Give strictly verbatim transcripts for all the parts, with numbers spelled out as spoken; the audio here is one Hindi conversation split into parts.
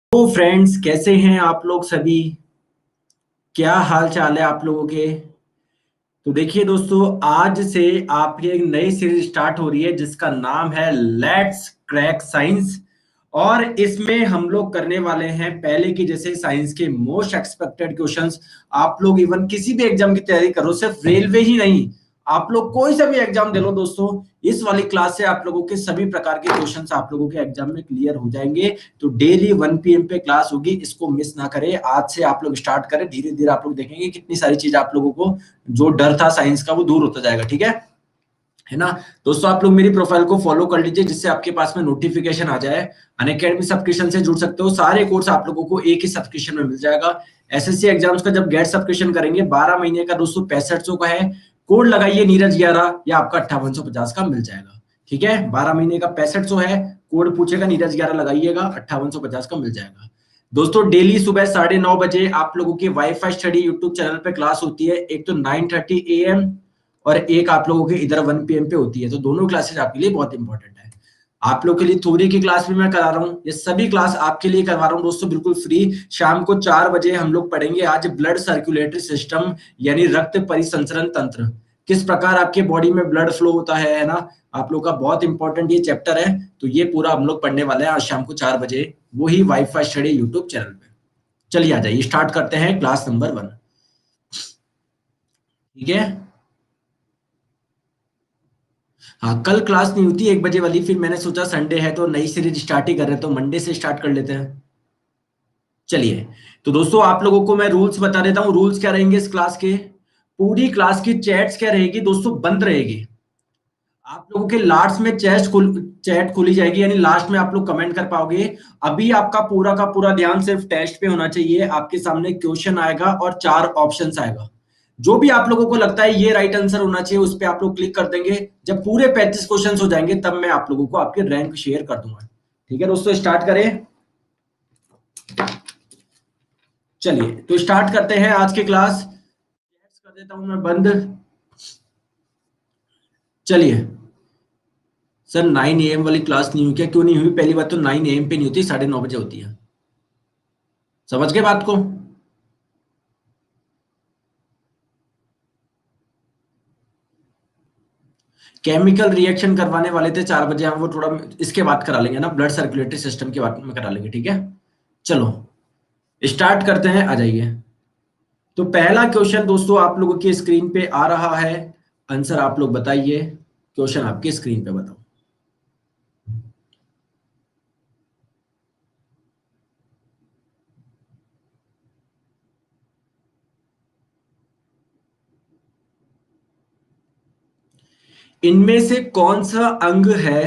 तो फ्रेंड्स, कैसे हैं आप लोग सभी? क्या हाल चाल है आप लोगों के? तो देखिए दोस्तों, आज से आपकी एक नई सीरीज स्टार्ट हो रही है जिसका नाम है लेट्स क्रैक साइंस। और इसमें हम लोग करने वाले हैं पहले की जैसे साइंस के मोस्ट एक्सपेक्टेड क्वेश्चंस। आप लोग इवन किसी भी एग्जाम की तैयारी करो, सिर्फ रेलवे ही नहीं, आप लोग कोई सा भी एग्जाम दे लो दोस्तों, इस वाली क्लास से आप लोगों के सभी प्रकार के क्वेश्चंस आप लोगों के एग्जाम में क्लियर हो जाएंगे। तो डेली वन पीएम पे क्लास होगी, इसको मिस ना करें। आज से आप लोग स्टार्ट करें, धीरे धीरे आप लोग देखेंगे कितनी सारी चीज आप लोगों को जो डर था साइंस का वो दूर होता जाएगा। ठीक है है ना दोस्तों? आप लोग मेरी प्रोफाइल को फॉलो कर लीजिए जिससे आपके पास में नोटिफिकेशन आ जाए। अनअकैडमी सब्सक्रिप्शन से जुड़ सकते हो, सारे कोर्स आप लोगों को एक ही सब्सक्रिप्शन में मिल जाएगा। एसएससी एग्जाम्स का जब गेट सब्सक्रिप्शन करेंगे बारह महीने का दोस्तों पैंसठ सौ का है। कोड लगाइए नीरज ग्यारह, या आपका अट्ठावन सौ पचास का मिल जाएगा। ठीक है, बारह महीने का पैंसठ सौ है, कोड पूछेगा नीरज ग्यारह लगाइएगा, अट्ठावन सौ पचास का मिल जाएगा। दोस्तों डेली सुबह साढ़े नौ बजे आप लोगों की वाईफाई स्टडी यूट्यूब चैनल पे क्लास होती है। एक तो नाइन थर्टी ए एम और एक आप लोगों के इधर वन पीएम पे होती है। तो दोनों क्लासेस आपके लिए बहुत इंपॉर्टेंट है। आप लोग के लिए थ्योरी की क्लास भी मैं करा रहा हूँ, ये सभी क्लास आपके लिए करवा रहा हूँ दोस्तों, बिल्कुल फ्री। शाम को चार बजे हम लोग पढ़ेंगे आज ब्लड सर्कुलेटरी सिस्टम, यानी रक्त परिसंचरण तंत्र, किस प्रकार आपके बॉडी में ब्लड फ्लो होता है है ना। आप लोग का बहुत इंपॉर्टेंट ये चैप्टर है। तो ये पूरा हम लोग पढ़ने वाले हैं आज शाम को चार बजे, वही वाईफाई स्टडी यूट्यूब चैनल पे। चलिए आ जाइए, स्टार्ट करते हैं क्लास नंबर वन। ठीक है, हाँ कल क्लास नहीं होती एक बजे वाली, फिर मैंने सोचा संडे है तो नई सीरीज स्टार्ट ही कर रहे हैं, तो मंडे से स्टार्ट कर लेते हैं। चलिए, तो दोस्तों आप लोगों को मैं रूल्स बता देता हूँ। रूल्स क्या रहेंगे इस क्लास के? पूरी क्लास की चैट्स क्या रहेगी दोस्तों? बंद रहेगी। आप लोगों के लास्ट में चैट खुल चैट खुली जाएगी, यानी लास्ट में आप लोग कमेंट कर पाओगे। अभी आपका पूरा का पूरा ध्यान सिर्फ टेस्ट पे होना चाहिए। आपके सामने क्वेश्चन आएगा और चार ऑप्शंस आएगा, जो भी आप लोगों को लगता है ये राइट आंसर होना चाहिए उस पर आप लोग क्लिक कर देंगे। जब पूरे पैंतीस क्वेश्चन हो जाएंगे तब मैं आप लोगों को आपके रैंक शेयर कर दूंगा। ठीक है दोस्तों, स्टार्ट करें। चलिए तो स्टार्ट करते हैं आज की क्लास। कर देता हूं मैं बंद। चलिए सर, नाइन ए एम वाली क्लास नहीं हुई क्या? क्यों नहीं हुई? पहली बात तो नाइन ए एम पे नहीं होती, साढ़े नौ बजे होती है। समझ गए बात को? केमिकल रिएक्शन करवाने वाले थे चार बजे, हम वो थोड़ा इसके बाद करा लेंगे ना, ब्लड सर्कुलेटरी सिस्टम के बाद में करा लेंगे। ठीक है, चलो स्टार्ट करते हैं, आ जाइए। तो पहला क्वेश्चन दोस्तों आप लोगों की स्क्रीन पे आ रहा है, आंसर आप लोग बताइए। क्वेश्चन आपकी स्क्रीन पे बताओ। इनमें से कौन सा अंग है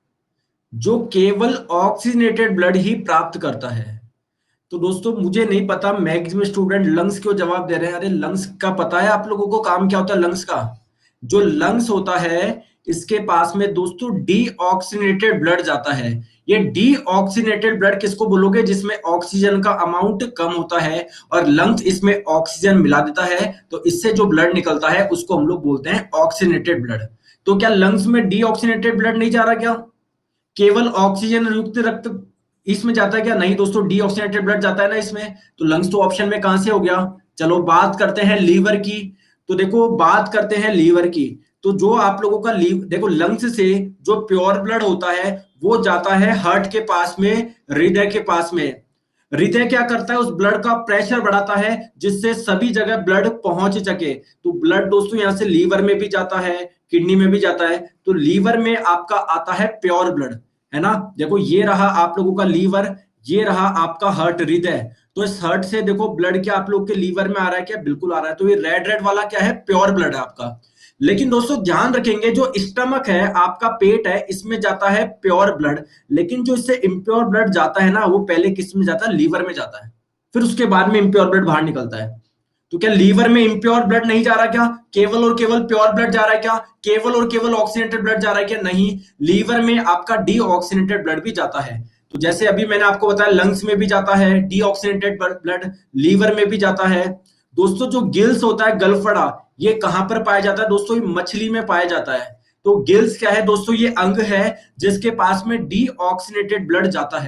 जो केवल ऑक्सीजनेटेड ब्लड ही प्राप्त करता है? तो दोस्तों मुझे नहीं पता, मैक्सिमम स्टूडेंट लंग्स क्यों जवाब दे रहे हैं। अरे लंग्स का पता है आप लोगों को काम क्या होता है लंग्स का? जो लंग्स होता है इसके पास में दोस्तों डीऑक्सीनेटेड ब्लड जाता है। ये डीऑक्सीनेटेड ब्लड किसको बोलोगे? जिसमें ऑक्सीजन का अमाउंट कम होता है और लंग्स इसमें ऑक्सीजन मिला देता है, तो इससे जो ब्लड निकलता है उसको हम लोग बोलते हैं ऑक्सीनेटेड ब्लड। तो क्या लंग्स में डीऑक्सीनेटेड ब्लड नहीं जा रहा क्या? केवल ऑक्सीजन युक्त रक्त इसमें जाता है क्या? नहीं दोस्तों, डीऑक्सीनेटेड ब्लड जाता है ना इसमें। तो लंग्स तो ऑप्शन में कहां से हो गया? चलो बात करते हैं लीवर की। तो देखो बात करते हैं लीवर की, तो जो आप लोगों का लीव देखो, लंग्स से जो प्योर ब्लड होता है वो जाता है हार्ट के पास में, हृदय के पास में। हृदय क्या करता है? उस ब्लड का प्रेशर बढ़ाता है जिससे सभी जगह ब्लड पहुंच सके। तो ब्लड दोस्तों यहां से लीवर में भी जाता है, किडनी में भी जाता है। तो लीवर में आपका आता है प्योर ब्लड, है ना। देखो ये रहा आप लोगों का लीवर, ये रहा आपका हार्ट, हृदय। तो इस हार्ट से देखो ब्लड क्या आप लोग के लीवर में आ रहा है क्या? बिल्कुल आ रहा है। तो ये रेड रेड वाला क्या है? प्योर ब्लड है आपका। लेकिन दोस्तों ध्यान रखेंगे, जो स्टमक है आपका, पेट है, इसमें जाता है प्योर ब्लड। लेकिन जो इससे इम्प्योर ब्लड जाता है ना, वो पहले किस में जाता है? लीवर में जाता है, फिर उसके बाद में इम्प्योर ब्लड बाहर निकलता है। तो क्या लीवर में इम्प्योर ब्लड नहीं जा रहा क्या? केवल और केवल प्योर ब्लड जा रहा है क्या? केवल और केवल ऑक्सीनेटेड ब्लड जा रहा है क्या? नहीं, लीवर में आपका डीऑक्सीनेटेड ब्लड भी जाता है। तो जैसे अभी मैंने आपको बताया लंग्स में भी जाता है डीऑक्सीनेटेड ब्लड, लीवर में भी जाता है। दोस्तों जो गिल्स होता है, गलफड़ा, ये कहां पर पाया जाता है दोस्तों? ये मछली में पाया जाता है। तो गिल्स क्या है दोस्तों? ये अंग है जिसके पास में डीऑक्सीनेटेड ब्लड जाता है।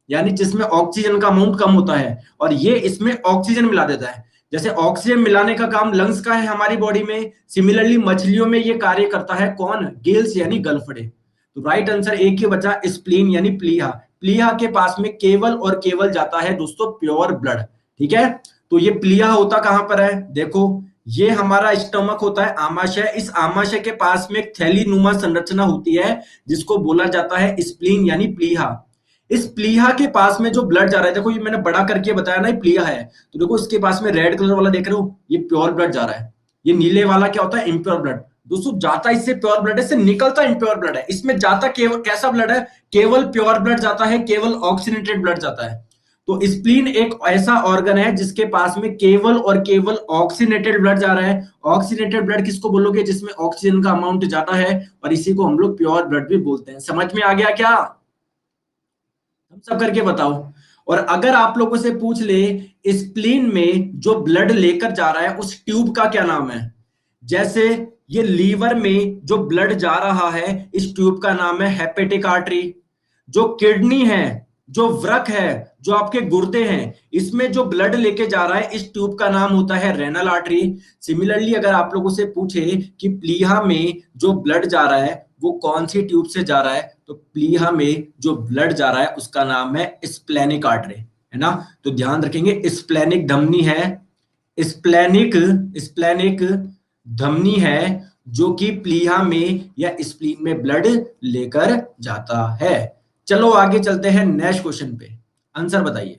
यानी जिसमें ऑक्सीजन का अमाउंट कम होता है, और ये इसमें ऑक्सीजन मिला देता है। जैसे ऑक्सीजन मिलाने का काम लंग्स का है हमारी बॉडी में, सिमिलरली मछलियों में ये कार्य करता है कौन? गिल्स यानी गलफड़े। तो राइट आंसर एक ही बचा, स्प्लीन यानी प्लीहा। प्लीहा के पास में केवल और केवल जाता है दोस्तों प्योर ब्लड, ठीक है। तो ये प्लीहा होता कहां पर है? देखो, ये हमारा स्टमक होता है, आमाशय। इस आमाशय के पास में एक थैलीनुमा संरचना होती है जिसको बोला जाता है स्प्लीन यानी प्लीहा। इस प्लीहा के पास में जो ब्लड जा रहा है, देखो ये मैंने बड़ा करके बताया ना, ये प्लीहा है, तो देखो इसके पास में रेड कलर वाला देख रहे हो, ये प्योर ब्लड जा रहा है। ये नीले वाला क्या होता है? Impure blood. दोस्तों जाता इससे प्योर ब्लड है, इससे निकलता इम्प्योर ब्लड है। इसमें जाता केवल कैसा ब्लड है? केवल प्योर ब्लड जाता है, केवल ऑक्सीनेटेड ब्लड जाता है। तो स्प्लीन एक ऐसा ऑर्गन है जिसके पास में केवल और केवल ऑक्सीनेटेड ब्लड जा रहा है। ऑक्सीनेटेड ब्लड किसको बोलोगे? जिसमें ऑक्सीजन का अमाउंट ज्यादा है, और इसी को हम लोग प्योर ब्लड भी बोलते हैं। समझ में आ गया क्या? हम सब करके बताओ। और अगर आप लोगों से पूछ ले स्प्लीन में जो ब्लड लेकर जा रहा है उस ट्यूब का क्या नाम है? जैसे ये लीवर में जो ब्लड जा रहा है, इस ट्यूब का नाम है हेपेटिक आर्टरी। जो किडनी है, जो वृक है, जो आपके गुर्दे हैं, इसमें जो ब्लड लेके जा रहा है, इस ट्यूब का नाम होता है रेनल आर्टरी। सिमिलरली अगर आप लोगों से पूछे कि प्लीहा में जो ब्लड जा रहा है वो कौन सी ट्यूब से जा रहा है, तो प्लीहा में जो ब्लड जा रहा है उसका नाम है स्प्लेनिक आर्टरी, है ना। तो ध्यान रखेंगे, स्प्लेनिक धमनी है, स्प्लेनिक स्प्लेनिक धमनी है जो कि प्लीहा में या स्प्लीन में ब्लड लेकर जाता है। चलो आगे चलते हैं नेक्स्ट क्वेश्चन पे, आंसर बताइए।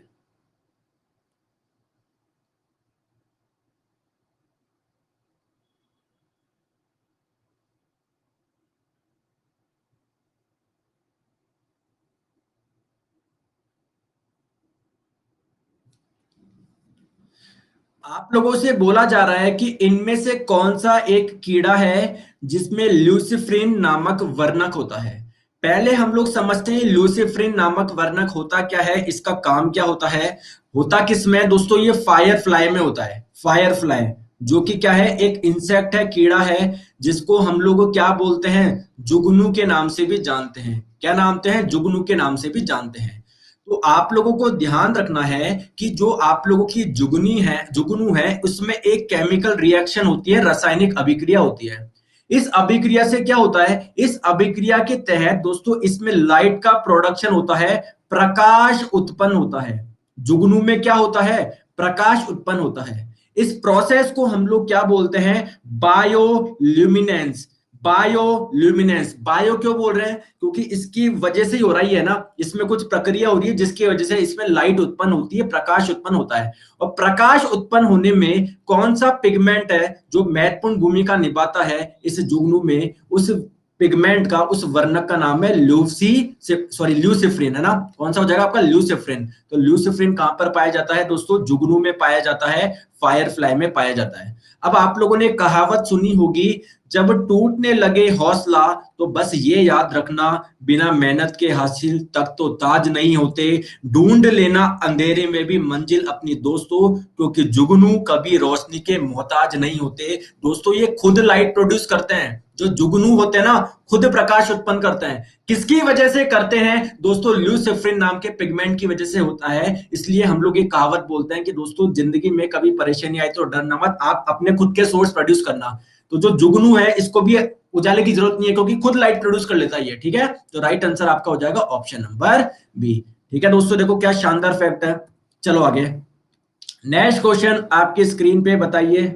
आप लोगों से बोला जा रहा है कि इनमें से कौन सा एक कीड़ा है जिसमें ल्यूसिफ्रिन नामक वर्णक होता है। पहले हम लोग समझते हैं ल्यूसिफ्रिन नामक वर्णक होता क्या है, इसका काम क्या होता है। होता किसमें दोस्तों? ये फायर फ्लाई में होता है। फायर फ्लाई जो कि क्या है? एक इंसेक्ट है, कीड़ा है, जिसको हम लोग क्या बोलते हैं? जुगनू के नाम से भी जानते हैं। क्या नाम हैं? जुगनू के नाम से भी जानते हैं। तो आप लोगों को ध्यान रखना है कि जो आप लोगों की जुगनी है, जुगनू है, उसमें एक केमिकल रिएक्शन होती है, रासायनिक अभिक्रिया होती है। इस अभिक्रिया से क्या होता है? इस अभिक्रिया के तहत दोस्तों इसमें लाइट का प्रोडक्शन होता है, प्रकाश उत्पन्न होता है। जुगनू में क्या होता है? प्रकाश उत्पन्न होता है। इस प्रोसेस को हम लोग क्या बोलते हैं? बायोल्यूमिनेंस। बायोल्यूमिनेंस, बायो क्यों बोल रहे हैं? क्योंकि इसकी वजह से ही हो रही है ना, इसमें कुछ प्रक्रिया हो रही है जिसकी वजह से इसमें लाइट उत्पन्न होती है, प्रकाश उत्पन्न होता है। और प्रकाश उत्पन्न होने में कौन सा पिगमेंट है जो महत्वपूर्ण भूमिका निभाता है इस जुगनू में? उस पिगमेंट का, उस वर्णक का नाम है ल्यूसी सॉरी ल्यूसिफ्रिन, है ना। कौन सा हो जाएगा आपका? ल्यूसिफ्रिन। तो ल्यूसिफ्रिन कहां पर पाया जाता है दोस्तों? जुगनू में पाया जाता है, फायर फ्लाई में पाया जाता है। अब आप लोगों ने कहावत सुनी होगी, जब टूटने लगे हौसला तो बस ये याद रखना, बिना मेहनत के हासिल तक तो ताज नहीं होते। ढूंढ लेना अंधेरे में भी मंजिल अपनी दोस्तों, क्योंकि जुगनू कभी रोशनी के मोहताज नहीं होते। दोस्तों ये खुद लाइट प्रोड्यूस करते हैं। जो जुगनू होते हैं ना, खुद प्रकाश उत्पन्न करते हैं। किसकी वजह से करते हैं दोस्तों? ल्यूसिफ्रिन नाम के पिगमेंट की वजह से होता है। इसलिए हम लोग ये कहावत बोलते हैं कि दोस्तों जिंदगी में कभी परेशानी आई तो डरना मत, आप अपने खुद के सोर्स प्रोड्यूस करना। तो जो जुगनू है इसको भी उजाले की जरूरत नहीं है, क्योंकि खुद लाइट प्रोड्यूस कर लेता है ये, ठीक है। तो राइट आंसर आपका हो जाएगा ऑप्शन नंबर बी, ठीक है दोस्तों। देखो क्या शानदार फैक्ट है। चलो आगे नेक्स्ट क्वेश्चन आपकी स्क्रीन पे बताइए।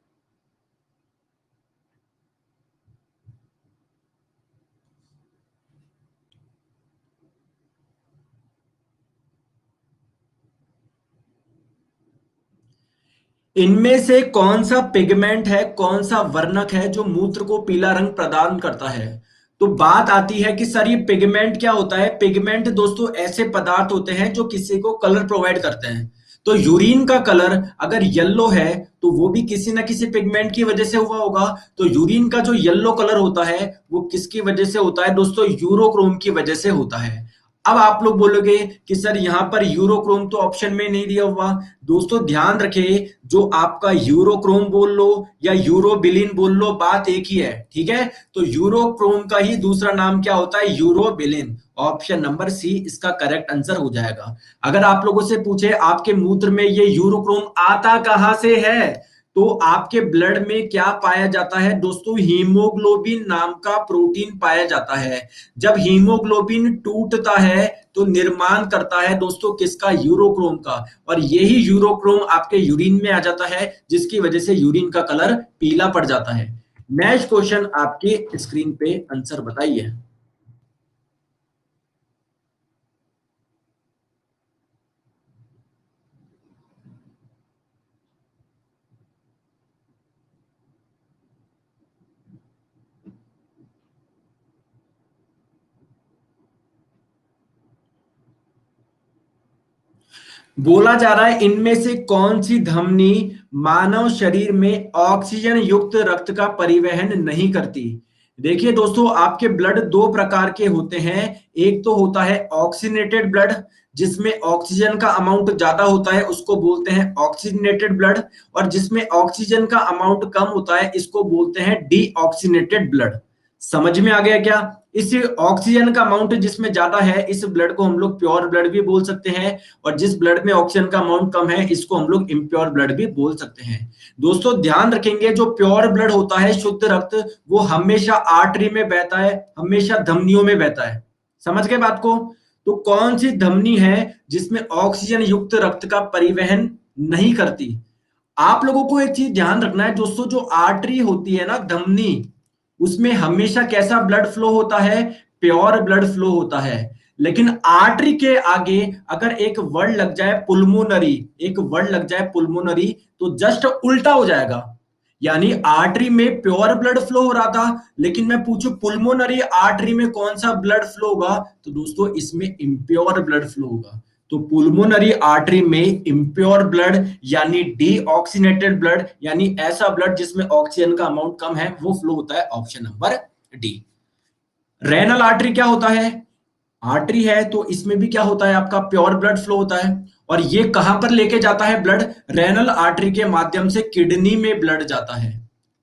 इनमें से कौन सा पिगमेंट है, कौन सा वर्णक है जो मूत्र को पीला रंग प्रदान करता है? तो बात आती है कि सर ये पिगमेंट क्या होता है? पिगमेंट दोस्तों ऐसे पदार्थ होते हैं जो किसी को कलर प्रोवाइड करते हैं। तो यूरिन का कलर अगर येलो है तो वो भी किसी ना किसी पिगमेंट की वजह से हुआ होगा। तो यूरिन का जो येलो कलर होता है वो किसकी वजह से होता है दोस्तों? यूरोक्रोम की वजह से होता है। अब आप लोग बोलोगे कि सर यहां पर यूरोक्रोम तो ऑप्शन में नहीं दिया हुआ। दोस्तों ध्यान रखें, जो आपका यूरोक्रोम बोल लो या यूरोबिलिन बोल लो, बात एक ही है, ठीक है। तो यूरोक्रोम का ही दूसरा नाम क्या होता है? यूरोबिलिन। ऑप्शन नंबर सी इसका करेक्ट आंसर हो जाएगा। अगर आप लोगों से पूछे आपके मूत्र में ये यूरोक्रोम आता कहां से है, तो आपके ब्लड में क्या पाया जाता है दोस्तों, हीमोग्लोबिन नाम का प्रोटीन पाया जाता है। जब हीमोग्लोबिन टूटता है तो निर्माण करता है दोस्तों किसका, यूरोक्रोम का, और यही यूरोक्रोम आपके यूरिन में आ जाता है, जिसकी वजह से यूरिन का कलर पीला पड़ जाता है। नेक्स्ट क्वेश्चन आपकी स्क्रीन पे आंसर बताइए। बोला जा रहा है इनमें से कौन सी धमनी मानव शरीर में ऑक्सीजन युक्त रक्त का परिवहन नहीं करती। देखिए दोस्तों, आपके ब्लड दो प्रकार के होते हैं। एक तो होता है ऑक्सीनेटेड ब्लड, जिसमें ऑक्सीजन का अमाउंट ज्यादा होता है, उसको बोलते हैं ऑक्सीनेटेड ब्लड, और जिसमें ऑक्सीजन का अमाउंट कम होता है, इसको बोलते हैं डीऑक्सीनेटेड ब्लड। समझ में आ गया क्या? इस ऑक्सीजन का अमाउंट जिसमें ज्यादा है, इस ब्लड को हम लोग प्योर ब्लड भी बोल सकते हैं, और जिस ब्लड में ऑक्सीजन का अमाउंट कम है, इसको हम लोग इम्प्योर ब्लड भी बोल सकते हैं। दोस्तों ध्यान रखेंगे, जो प्योर ब्लड होता है, शुद्ध रक्त, वो हमेशा आर्टरी में बहता है, हमेशा धमनियों में बहता है। समझ गए बात को? तो कौन सी धमनी है जिसमें ऑक्सीजन युक्त रक्त का परिवहन नहीं करती? आप लोगों को एक चीज ध्यान रखना है दोस्तों, जो आर्टरी होती है ना, धमनी, उसमें हमेशा कैसा ब्लड फ्लो होता है, प्योर ब्लड फ्लो होता है। लेकिन आर्टरी के आगे अगर एक वर्ड लग जाए पुल्मोनरी, एक वर्ड लग जाए पुल्मोनरी, तो जस्ट उल्टा हो जाएगा। यानी आर्टरी में प्योर ब्लड फ्लो हो रहा था, लेकिन मैं पूछूं पुल्मोनरी आर्टरी में कौन सा ब्लड फ्लो होगा, तो दोस्तों इसमें इम्प्योर ब्लड फ्लो होगा। तो पुल्मोनरी आर्टरी में इम्प्योर ब्लड यानी डीऑक्सीनेटेड ब्लड, यानी ऐसा ब्लड जिसमें ऑक्सीजन का अमाउंट कम है, वो फ्लो होता है option number D. Renal artery क्या होता है? आर्टरी है तो इसमें भी क्या होता है, आपका प्योर ब्लड फ्लो होता है। और ये कहां पर लेके जाता है ब्लड? रेनल आर्टरी के माध्यम से किडनी में ब्लड जाता है।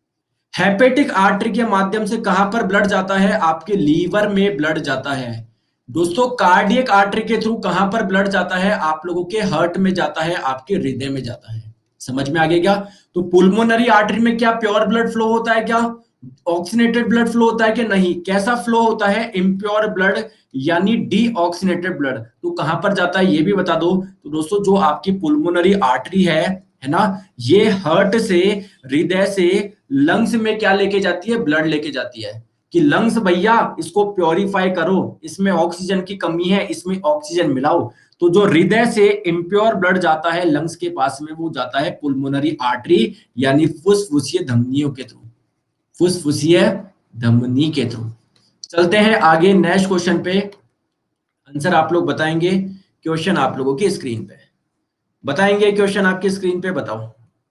हेपेटिक आर्टरी के माध्यम से कहां पर ब्लड जाता है? आपके लीवर में ब्लड जाता है। दोस्तों कार्डियक आर्टरी के थ्रू कहां पर ब्लड जाता है? आप लोगों के हार्ट में जाता है, आपके हृदय में जाता है। समझ में आ गया क्या? तो पुल्मोनरी आर्टरी में क्या प्योर ब्लड फ्लो होता है क्या? ऑक्सीनेटेड ब्लड फ्लो होता है कि नहीं? कैसा फ्लो होता है? इम्प्योर ब्लड यानी डीऑक्सीनेटेड ब्लड। तो कहां पर जाता है ये भी बता दो। तो दोस्तों जो आपकी पुल्मोनरी आर्टरी है है ना, ये हार्ट से, हृदय से लंग्स में क्या लेके जाती है? ब्लड लेके जाती है, कि लंग्स भैया इसको प्योरीफाई करो, इसमें ऑक्सीजन की कमी है, इसमें ऑक्सीजन मिलाओ। तो जो हृदय से इम्प्योर ब्लड जाता है लंग्स के पास में, वो जाता है पुल्मोनरी आर्टरी यानी फुसफुसीय धमनियों के थ्रू, फुसफुसीय धमनी के थ्रू। चलते हैं आगे नेक्स्ट क्वेश्चन पे। आंसर आप लोग बताएंगे, क्वेश्चन आप लोगों की स्क्रीन पे बताएंगे, क्वेश्चन आपकी स्क्रीन पे बताओ।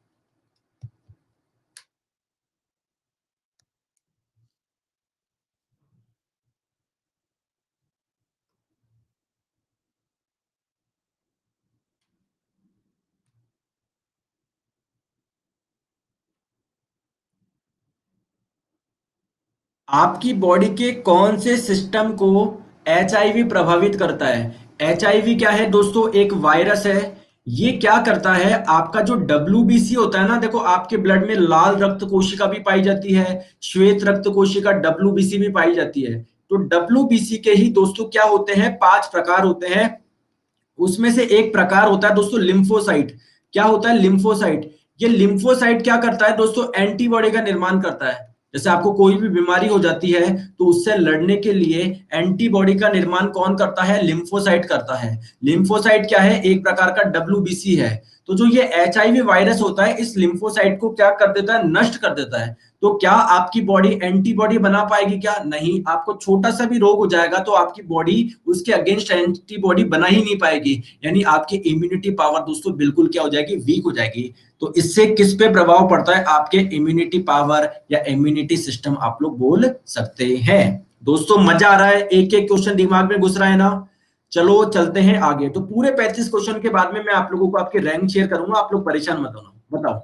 आपकी बॉडी के कौन से सिस्टम को एचआईवी प्रभावित करता है? एचआईवी क्या है दोस्तों? एक वायरस है। ये क्या करता है, आपका जो डब्ल्यूबीसी होता है ना, देखो आपके ब्लड में लाल रक्त कोशिका भी पाई जाती है, श्वेत रक्त कोशिका डब्ल्यूबीसी भी पाई जाती है। तो डब्ल्यूबीसी के ही दोस्तों क्या होते हैं, पांच प्रकार होते हैं। उसमें से एक प्रकार होता है दोस्तों लिम्फोसाइट। क्या होता है? लिम्फोसाइट। ये लिम्फोसाइट क्या करता है दोस्तों? एंटीबॉडी का निर्माण करता है। जैसे आपको कोई भी बीमारी हो जाती है तो उससे लड़ने के लिए एंटीबॉडी का निर्माण कौन करता है? लिम्फोसाइट करता है। लिम्फोसाइट क्या है? एक प्रकार का डब्ल्यूबीसी है। तो जो ये एचआईवी वायरस होता है, इस लिम्फोसाइट को क्या कर देता है? नष्ट कर देता है। तो क्या आपकी बॉडी एंटीबॉडी बना पाएगी क्या? नहीं। आपको छोटा सा भी रोग हो जाएगा तो आपकी बॉडी उसके अगेंस्ट एंटीबॉडी बना ही नहीं पाएगी, यानी आपकी इम्यूनिटी पावर दोस्तों बिल्कुल क्या हो जाएगी? वीक हो जाएगी। तो इससे किस पे प्रभाव पड़ता है? आपके इम्यूनिटी पावर या इम्यूनिटी सिस्टम आप लोग बोल सकते हैं। दोस्तों मजा आ रहा है? एक एक क्वेश्चन दिमाग में घुस रहा है ना? चलो चलते हैं आगे। तो पूरे पैंतीस क्वेश्चन के बाद में मैं आप लोगों को आपकी रैंक शेयर करूंगा, आप लोग परेशान मत होना। बताओ।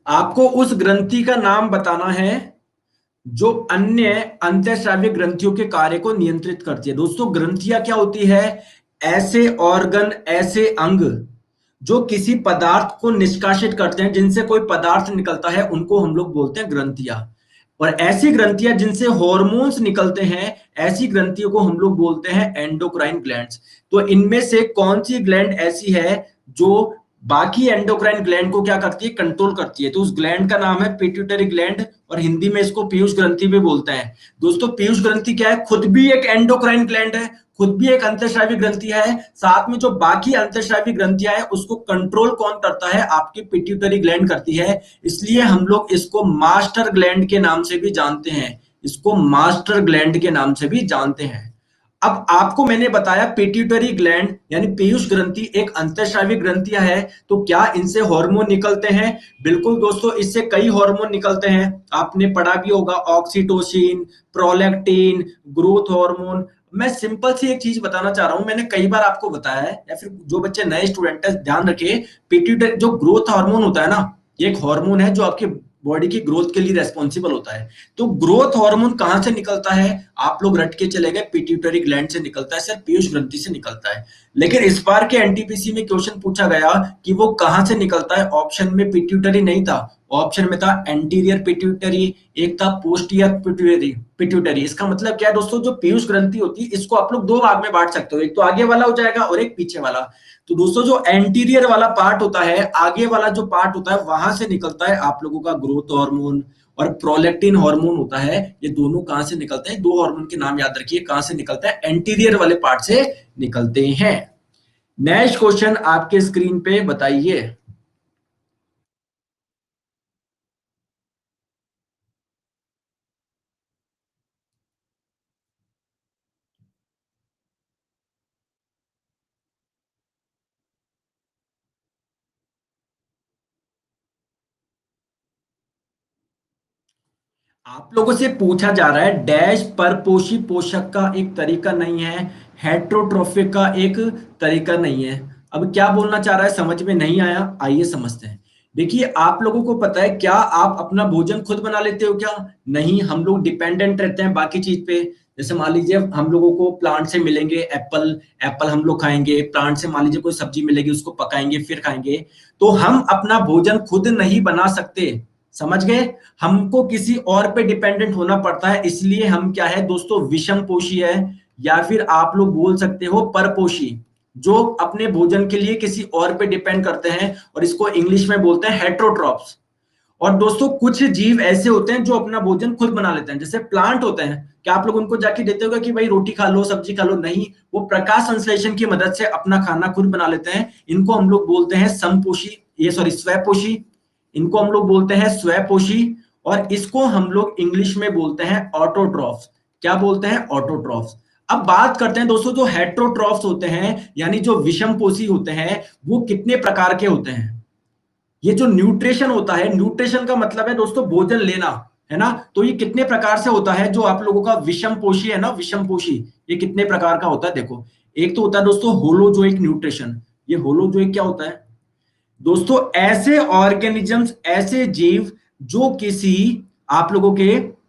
आपको उस ग्रंथि का नाम बताना है जो अन्य अंतःस्रावी ग्रंथियों के कार्य को नियंत्रित करती है। दोस्तों ग्रंथियां क्या होती है? ऐसे ऑर्गन, ऐसे अंग जो किसी पदार्थ को निष्कासित करते हैं, जिनसे कोई पदार्थ निकलता है, उनको हम लोग बोलते हैं ग्रंथियां। और ऐसी ग्रंथियां जिनसे हॉर्मोन्स निकलते हैं, ऐसी ग्रंथियों को हम लोग बोलते हैं एंडोक्राइन ग्लैंड्स। तो इनमें से कौन सी ग्लैंड ऐसी है जो बाकी एंडोक्राइन ग्लैंड को क्या करती है? कंट्रोल करती है। तो उस ग्लैंड का नाम है पिट्यूटरी ग्लैंड, और हिंदी में इसको पीयूष ग्रंथि भी बोलते हैं। दोस्तों पीयूष ग्रंथि क्या है? खुद भी एक एंडोक्राइन ग्लैंड है, खुद भी एक अंतःस्रावी ग्रंथि है, साथ में जो बाकी अंतःस्रावी ग्रंथियां है उसको कंट्रोल कौन करता है? आपकी पिट्यूटरी ग्लैंड करती है। इसलिए हम लोग इसको मास्टर ग्लैंड के नाम से भी जानते हैं, इसको मास्टर ग्लैंड के नाम से भी जानते हैं। अब आपको मैंने बताया पिट्यूटरी ग्लैंड यानी पीयूष ग्रंथि एक अंतःस्रावी ग्रंथियां है, तो क्या इनसे हार्मोन निकलते हैं? बिल्कुल दोस्तों, इससे कई हार्मोन निकलते हैं। आपने पढ़ा भी होगा, ऑक्सीटोसिन, प्रोलैक्टिन, ग्रोथ हार्मोन। मैं सिंपल सी एक चीज बताना चाह रहा हूं, मैंने कई बार आपको बताया है, या फिर जो बच्चे नए स्टूडेंट है ध्यान रखिए, पिट्यूटरी जो ग्रोथ हार्मोन होता है ना, ये एक हार्मोन है जो आपके बॉडी की ग्रोथ के लिए रेस्पॉन्सिबल होता है। तो ग्रोथ हार्मोन कहां से निकलता है? आप लोग रट के चले गए, पिट्यूटरी ग्लैंड से निकलता है सर, पीयूष ग्रंथि से निकलता है। लेकिन इस बार के एनटीपीसी में क्वेश्चन पूछा गया कि वो कहां से निकलता है। ऑप्शन में पिट्यूटरी नहीं था, ऑप्शन में था एंटीरियर पिट्यूटरी, एक था पोस्टीरियर पिट्यूटरी पिट्यूटरी इसका मतलब क्या है दोस्तों? जो पीयूष ग्रंथि होती है इसको आप लोग दो भाग में बांट सकते हो, एक तो आगे वाला हो जाएगा और एक पीछे वाला। तो दोस्तों जो एंटीरियर वाला पार्ट होता है, आगे वाला जो पार्ट होता है, वहां से निकलता है आप लोगों का ग्रोथ हार्मोन और प्रोलैक्टिन हार्मोन होता है। ये दोनों कहां से निकलते हैं? दो हार्मोन के नाम याद रखिए, कहां से निकलता है? एंटीरियर वाले पार्ट से निकलते हैं। नेक्स्ट क्वेश्चन आपके स्क्रीन पे बताइए। आप लोगों से पूछा जा रहा है डैश परपोषी पोषक का एक तरीका नहीं है, हेट्रोट्रोफिक का एक तरीका नहीं है। अब क्या बोलना चाह रहा है समझ में नहीं आया, आइए समझते हैं। देखिए आप लोगों को पता है क्या आप अपना भोजन खुद बना लेते हो क्या? नहीं, हम लोग डिपेंडेंट रहते हैं बाकी चीज पे। जैसे मान लीजिए हम लोगों को प्लांट से मिलेंगे एप्पल, एप्पल हम लोग खाएंगे, प्लांट से मान लीजिए कोई सब्जी मिलेगी उसको पकाएंगे फिर खाएंगे। तो हम अपना भोजन खुद नहीं बना सकते, समझ गए? हमको किसी और पे डिपेंडेंट होना पड़ता है, इसलिए हम क्या है दोस्तों? विषम पोषी है, या फिर आप लोग बोल सकते हो परपोषी, जो अपने भोजन के लिए किसी और पे डिपेंड करते हैं, और इसको इंग्लिश में बोलते हैं हेट्रोट्रॉप्स। और दोस्तों कुछ जीव ऐसे होते हैं जो अपना भोजन खुद बना लेते हैं, जैसे प्लांट होते हैं। क्या आप लोग उनको जाके देते हो कि भाई रोटी खा लो, सब्जी खा लो? नहीं, वो प्रकाश संश्लेषण की मदद से अपना खाना खुद बना लेते हैं। इनको हम लोग बोलते हैं समपोषी, ये सॉरी स्वपोषी, इनको हम लोग बोलते हैं स्वपोषी। और इसको हम लोग इंग्लिश में बोलते हैं ऑटोट्रॉफ्स। क्या बोलते हैं? ऑटोट्रॉफ्स। अब बात करते हैं दोस्तों, जो हेट्रोट्रॉफ्स होते हैं यानी जो विषम पोषी होते हैं, वो कितने प्रकार के होते हैं? ये जो न्यूट्रिशन होता है, न्यूट्रिशन का मतलब है दोस्तों भोजन लेना, है ना? तो ये कितने प्रकार से होता है? जो आप लोगों का विषम पोषी है ना, विषम पोषी, ये कितने प्रकार का होता है? देखो, एक तो होता है दोस्तों होलोजोइक न्यूट्रिशन। ये होलोजोइक क्या होता है दोस्तों? ऐसे ऑर्गेनिजम्स, ऐसे जीव जो किसी आप लोगों के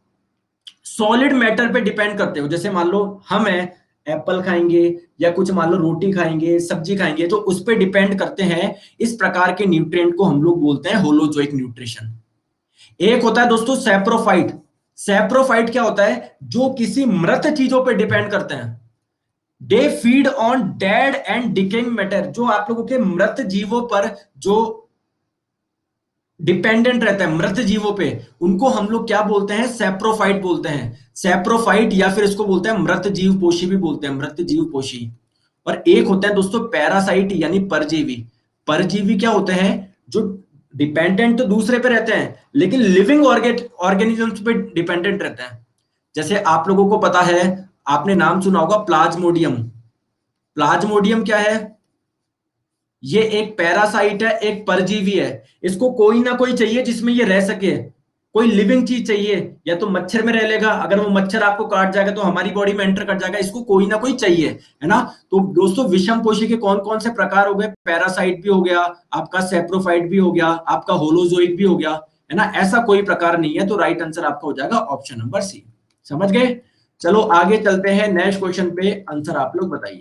सॉलिड मैटर पे डिपेंड करते हो। जैसे मान लो हम है, एप्पल खाएंगे या कुछ मान लो रोटी खाएंगे, सब्जी खाएंगे, तो उस पे डिपेंड करते हैं। इस प्रकार के न्यूट्रिएंट को हम लोग बोलते हैं होलोजोइक न्यूट्रिशन। एक होता है दोस्तों सैप्रोफाइट। सैप्रोफाइट क्या होता है? जो किसी मृत चीजों पे डिपेंड करते हैं। They feed on dead and decaying matter. जो आप लोगों के मृत जीवों पर जो डिपेंडेंट रहता है, मृत जीवों पे, उनको हम लोग क्या बोलते हैं? सैप्रोफाइट बोलते हैं। सैप्रोफाइट, या फिर इसको बोलते हैं मृत जीव पोषी भी बोलते हैं, मृत जीव पोषी। और एक होता है दोस्तों पैरासाइट यानी परजीवी। परजीवी क्या होते हैं? जो डिपेंडेंट तो दूसरे पे रहते हैं, लेकिन लिविंग ऑर्गेनिजम्स पे डिपेंडेंट रहते हैं। जैसे आप लोगों को पता है, आपने नाम सुना होगा प्लाज्मोडियम। प्लाज्मोडियम क्या है? ये एक पैरासाइट है, एक परजीवी है। इसको कोई ना कोई चाहिए जिसमें ये रह सके। कोई लिविंग चीज चाहिए, या तो मच्छर में रह लेगा, अगर वो मच्छर आपको काट जाएगा तो हमारी बॉडी में एंटर कर जाएगा, इसको कोई ना कोई चाहिए, है ना। तो दोस्तों विषम पोषी के कौन कौन से प्रकार हो गए, पैरासाइट भी हो गया आपका, सेप्रोफाइट भी हो गया आपका, होलोजोइक भी हो गया, है ना। ऐसा कोई प्रकार नहीं है, तो राइट आंसर आपका हो जाएगा ऑप्शन नंबर सी। समझ गए। चलो आगे चलते हैं नेक्स्ट क्वेश्चन पे, आंसर आप लोग बताइए।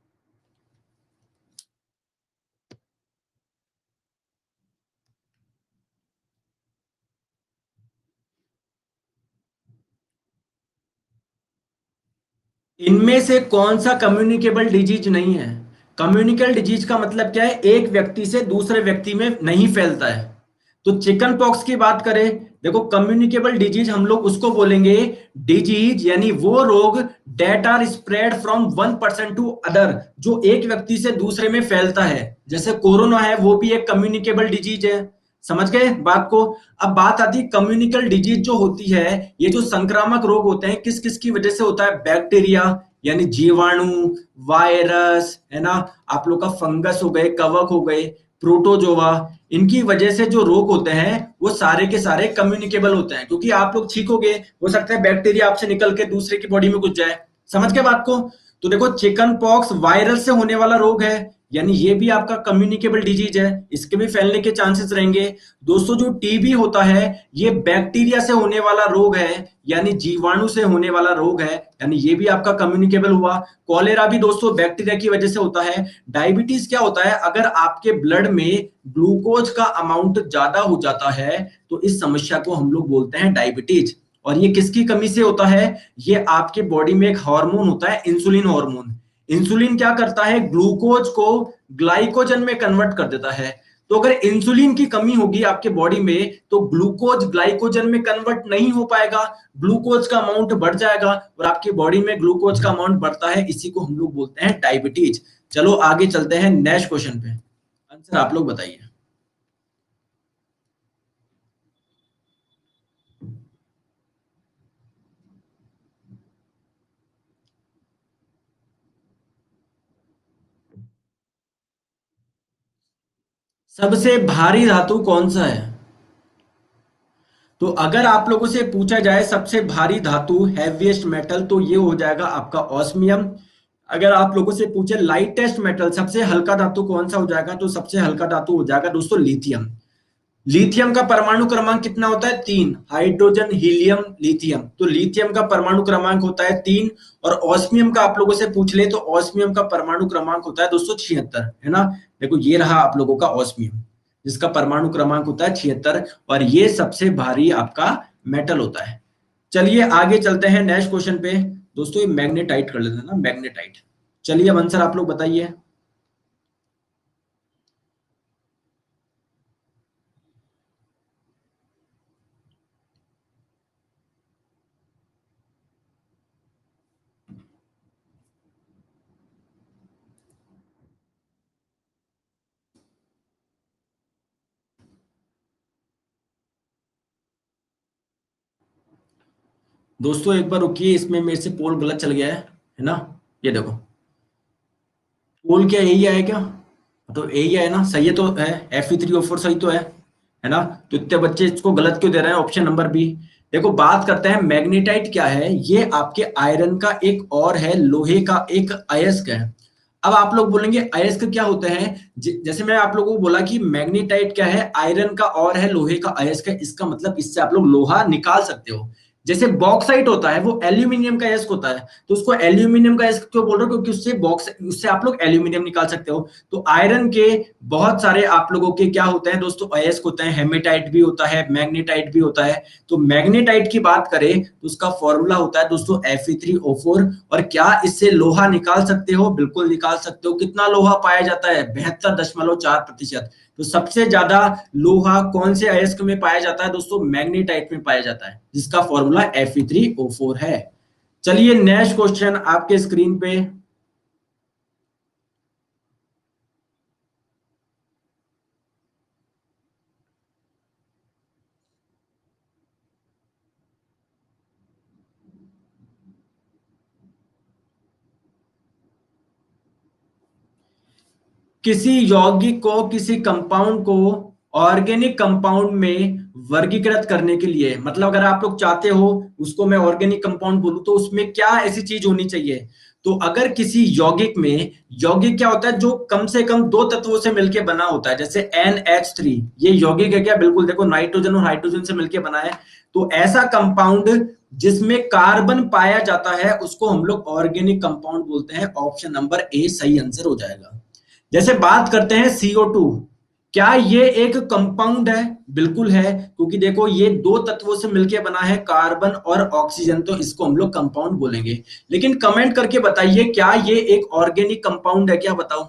इनमें से कौन सा कम्युनिकेबल डिजीज नहीं है। कम्युनिकल डिजीज का मतलब क्या है, एक व्यक्ति से दूसरे व्यक्ति में नहीं फैलता है। तो चिकन पॉक्स की बात करें, देखो कम्युनिकेबल डिजीज हम लोग उसको बोलेंगे डिजीज, यानी वो रोग that are spread from one person to other, जो एक व्यक्ति से दूसरे में फैलता है। जैसे कोरोना है, वो भी एक कम्युनिकेबल डिजीज है। समझ गए बात को। अब बात आती है कम्युनिकल डिजीज जो होती है, ये जो संक्रामक रोग होते हैं किस किस की वजह से होता है, बैक्टीरिया यानी जीवाणु, वायरस, है ना, आप लोग का फंगस हो गए, कवक हो गए, प्रोटोजोआ, इनकी वजह से जो रोग होते हैं वो सारे के सारे कम्युनिकेबल होते हैं, क्योंकि आप लोग छींकोगे, हो सकता है बैक्टीरिया आपसे निकल के दूसरे की बॉडी में घुस जाए। समझ के बात को। तो देखो चिकन पॉक्स वायरल से होने वाला रोग है, यानी ये भी आपका कम्युनिकेबल डिजीज है, इसके भी फैलने के चांसेस रहेंगे। दोस्तों जो टीबी होता है, ये बैक्टीरिया से होने वाला रोग है, यानी जीवाणु से होने वाला रोग है, यानी ये भी आपका कम्युनिकेबल हुआ। कॉलेरा भी दोस्तों बैक्टीरिया की वजह से होता है। डायबिटीज क्या होता है, अगर आपके ब्लड में ग्लूकोज का अमाउंट ज्यादा हो जाता है तो इस समस्या को हम लोग बोलते हैं डायबिटीज। और ये किसकी कमी से होता है, ये आपके बॉडी में एक हार्मोन होता है इंसुलिन हार्मोन। इंसुलिन क्या करता है, ग्लूकोज को ग्लाइकोजन में कन्वर्ट कर देता है। तो अगर इंसुलिन की कमी होगी आपके बॉडी में तो ग्लूकोज ग्लाइकोजन में कन्वर्ट नहीं हो पाएगा, ग्लूकोज का अमाउंट बढ़ जाएगा, और आपकी बॉडी में ग्लूकोज का अमाउंट बढ़ता है, इसी को हम लोग बोलते हैं डायबिटीज। चलो आगे चलते हैं नेक्स्ट क्वेश्चन पे, आंसर आप लोग बताइए। सबसे भारी धातु कौन सा है। तो अगर आप लोगों से पूछा जाए सबसे भारी धातु, हैवीएस्ट मेटल, तो ये हो जाएगा आपका ऑस्मियम। अगर आप लोगों से पूछे लाइटेस्ट मेटल, सबसे हल्का धातु कौन सा हो जाएगा, तो सबसे हल्का धातु हो जाएगा दोस्तों लिथियम। लिथियम का परमाणु क्रमांक कितना होता है, तीन, हाइड्रोजन हीलियम लिथियम, तो लिथियम का परमाणु क्रमांक होता है तीन। और ऑस्मियम का आप लोगों से पूछ ले तो ऑस्मियम का परमाणु क्रमांक होता है दोस्तों छिहत्तर, है ना। देखो ये रहा आप लोगों का ऑस्मियम, जिसका परमाणु क्रमांक होता है छिहत्तर, और ये सबसे भारी आपका मेटल होता है। चलिए आगे चलते हैं नेक्स्ट क्वेश्चन पे। दोस्तों ये मैग्नेटाइट कर लेते हैं ना, मैग्नेटाइट। चलिए अब आंसर आप लोग बताइए। दोस्तों एक बार रुकिए, इसमें मेरे से पोल गलत चल गया है है ना। ये देखो, पोल क्या यही आया क्या, तो यही है ना, सही है तो है, F E three O four सही तो है है ना। तो इतने बच्चे इसको गलत क्यों दे रहे हैं, ऑप्शन नंबर बी। देखो बात करते हैं मैग्नेटाइट क्या है, ये आपके आयरन का एक और है, लोहे का एक अयस्क है। अब आप लोग बोलेंगे अयस्क क्या होते हैं, ज- जैसे मैं आप लोगों को बोला कि मैग्नेटाइट क्या है, आयरन का और है, लोहे का अयस्क है, इसका मतलब इससे आप लोग लोहा निकाल सकते हो। जैसे बॉक्साइट होता है वो एल्यूमिनियम का अयस्क होता है, तो उसको एल्यूमिनियम का अयस्क क्यों बोल रहे हो, क्योंकि उससे बॉक्स उससे आप लोग एल्यूमिनियम निकाल सकते हो। तो आयरन के बहुत सारे आप लोगों के क्या होते हैं दोस्तों, अयस्क होते हैं, हेमेटाइट भी होता है, मैग्नेटाइट भी होता है। तो मैग्नेटाइट की बात करें तो उसका फॉर्मूला होता है दोस्तों F E three O four. और क्या इससे लोहा निकाल सकते हो, बिल्कुल निकाल सकते हो। कितना लोहा पाया जाता है, बहत्तर दशमलव चार प्रतिशत। तो सबसे ज्यादा लोहा कौन से अयस्क में पाया जाता है दोस्तों, मैग्नेटाइट में पाया जाता है, जिसका formula F E three O four है। चलिए नेक्स्ट क्वेश्चन आपके स्क्रीन पे। किसी यौगिक को, किसी कंपाउंड को ऑर्गेनिक कंपाउंड में वर्गीकृत करने के लिए, मतलब अगर आप लोग चाहते हो उसको मैं ऑर्गेनिक कंपाउंड बोलूं तो उसमें क्या ऐसी चीज होनी चाहिए, तो अगर किसी यौगिक में, यौगिक क्या होता है जो कम से कम दो तत्वों से मिलकर बना होता है, जैसे एन एच थ्री, ये यौगिक है क्या, बिल्कुल देखो नाइट्रोजन और हाइड्रोजन से मिलकर बना है, तो ऐसा कंपाउंड जिसमें कार्बन पाया जाता है उसको हम लोग ऑर्गेनिक कंपाउंड बोलते हैं। ऑप्शन नंबर ए सही आंसर हो जाएगा। जैसे बात करते हैं सी ओ टू, क्या ये एक कंपाउंड है, बिल्कुल है, क्योंकि देखो ये दो तत्वों से मिलकर बना है, कार्बन और ऑक्सीजन, तो इसको हम लोग कंपाउंड बोलेंगे। लेकिन कमेंट करके बताइए क्या ये एक ऑर्गेनिक कंपाउंड है क्या, बताओ।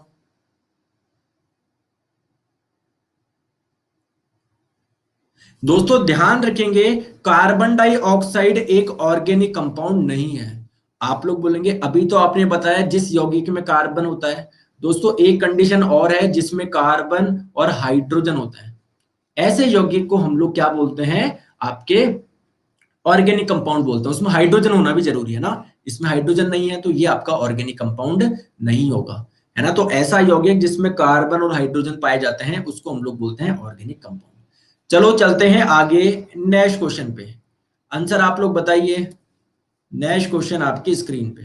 दोस्तों ध्यान रखेंगे, कार्बन डाइऑक्साइड एक ऑर्गेनिक कंपाउंड नहीं है। आप लोग बोलेंगे अभी तो आपने बताया जिस यौगिक में कार्बन होता है, दोस्तों एक कंडीशन और है जिसमें कार्बन और हाइड्रोजन होता है, ऐसे यौगिक को हम लोग क्या बोलते हैं, आपके ऑर्गेनिक कंपाउंड बोलते हैं। उसमें हाइड्रोजन होना भी जरूरी है ना, इसमें हाइड्रोजन नहीं है तो ये आपका ऑर्गेनिक कंपाउंड नहीं होगा, है ना। तो ऐसा यौगिक जिसमें कार्बन और हाइड्रोजन पाए जाते हैं उसको हम लोग बोलते हैं ऑर्गेनिक कंपाउंड। चलो चलते हैं आगे नेक्स्ट क्वेश्चन पे, आंसर आप लोग बताइए। नेक्स्ट क्वेश्चन आपकी स्क्रीन पे,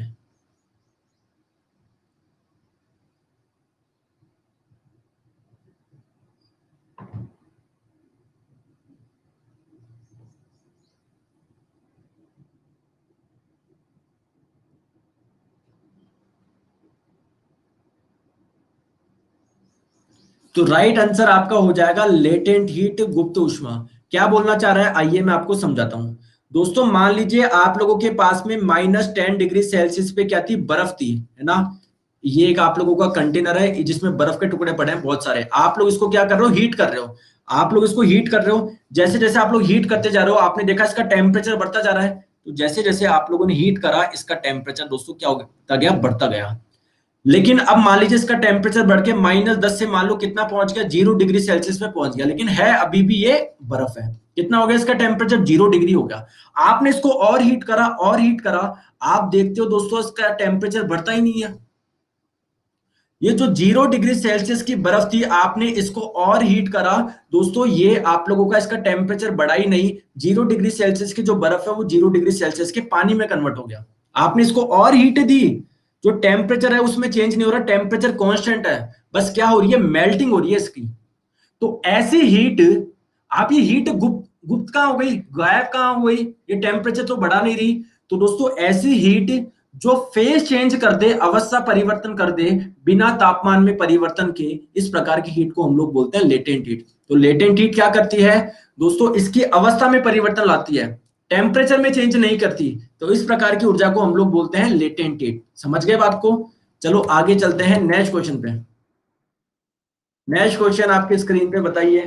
तो राइट आंसर आपका हो जाएगा लेटेंट हीट, गुप्त ऊष्मा। क्या बोलना चाह रहा है आइए मैं आपको समझाता हूं। दोस्तों मान लीजिए आप लोगों के पास में माइनस टेन डिग्री सेल्सियस पे क्या थी, बर्फ थी, है ना। ये एक आप लोगों का कंटेनर है जिसमें बर्फ के टुकड़े पड़े हैं बहुत सारे, आप लोग इसको क्या कर रहे हो, हीट कर रहे हो। आप लोग इसको हीट कर रहे हो, जैसे जैसे आप लोग हीट करते जा रहे हो आपने देखा इसका टेम्परेचर बढ़ता जा रहा है, तो जैसे जैसे आप लोगों ने हीट करा इसका टेम्परेचर दोस्तों क्या होता गया, बढ़ता गया। लेकिन अब मान लीजिए इसका टेम्परेचर बढ़ के माइनस दस से मान लो कितना पहुंच गया, जीरो डिग्री सेल्सियस पे पहुंच गया, लेकिन है अभी भी ये बर्फ है। कितना हो गया इसका टेम्परेचर, जीरो डिग्री हो गया। आपने इसको और हीट करा और हीट करा, आप देखते हो दोस्तों इसका टेम्परेचर बढ़ता ही नहीं है। ये जो जीरो डिग्री सेल्सियस की बर्फ थी आपने इसको और हीट करा, दोस्तों ये आप लोगों का इसका टेम्परेचर बढ़ा ही नहीं, जीरो डिग्री सेल्सियस की जो बर्फ है वो जीरो डिग्री सेल्सियस के पानी में कन्वर्ट हो गया। आपने इसको और हीट दी, जो टेम्परेचर है उसमें चेंज नहीं हो रहा, टेम्परेचर कांस्टेंट है, बस क्या हो रही है, मेल्टिंग हो रही है इसकी। तो ऐसी हीट, आप ये हीट गुप्त गुप्त कहां हो गई, गायब कहां हो गई, ये टेम्परेचर तो बढ़ा नहीं रही। तो दोस्तों ऐसी हीट जो फेज चेंज कर दे, अवस्था परिवर्तन कर दे बिना तापमान में परिवर्तन के, इस प्रकार की हीट को हम लोग बोलते हैं लेटेंट हीट। तो लेटेंट हीट क्या करती है दोस्तों, इसकी अवस्था में परिवर्तन लाती है, टेम्परेचर में चेंज नहीं करती। तो इस प्रकार की ऊर्जा को हम लोग बोलते हैं लेटेंट हीट। समझ गए बात को। चलो आगे चलते हैं नेक्स्ट क्वेश्चन पे। नेक्स्ट क्वेश्चन आपके स्क्रीन पे बताइए।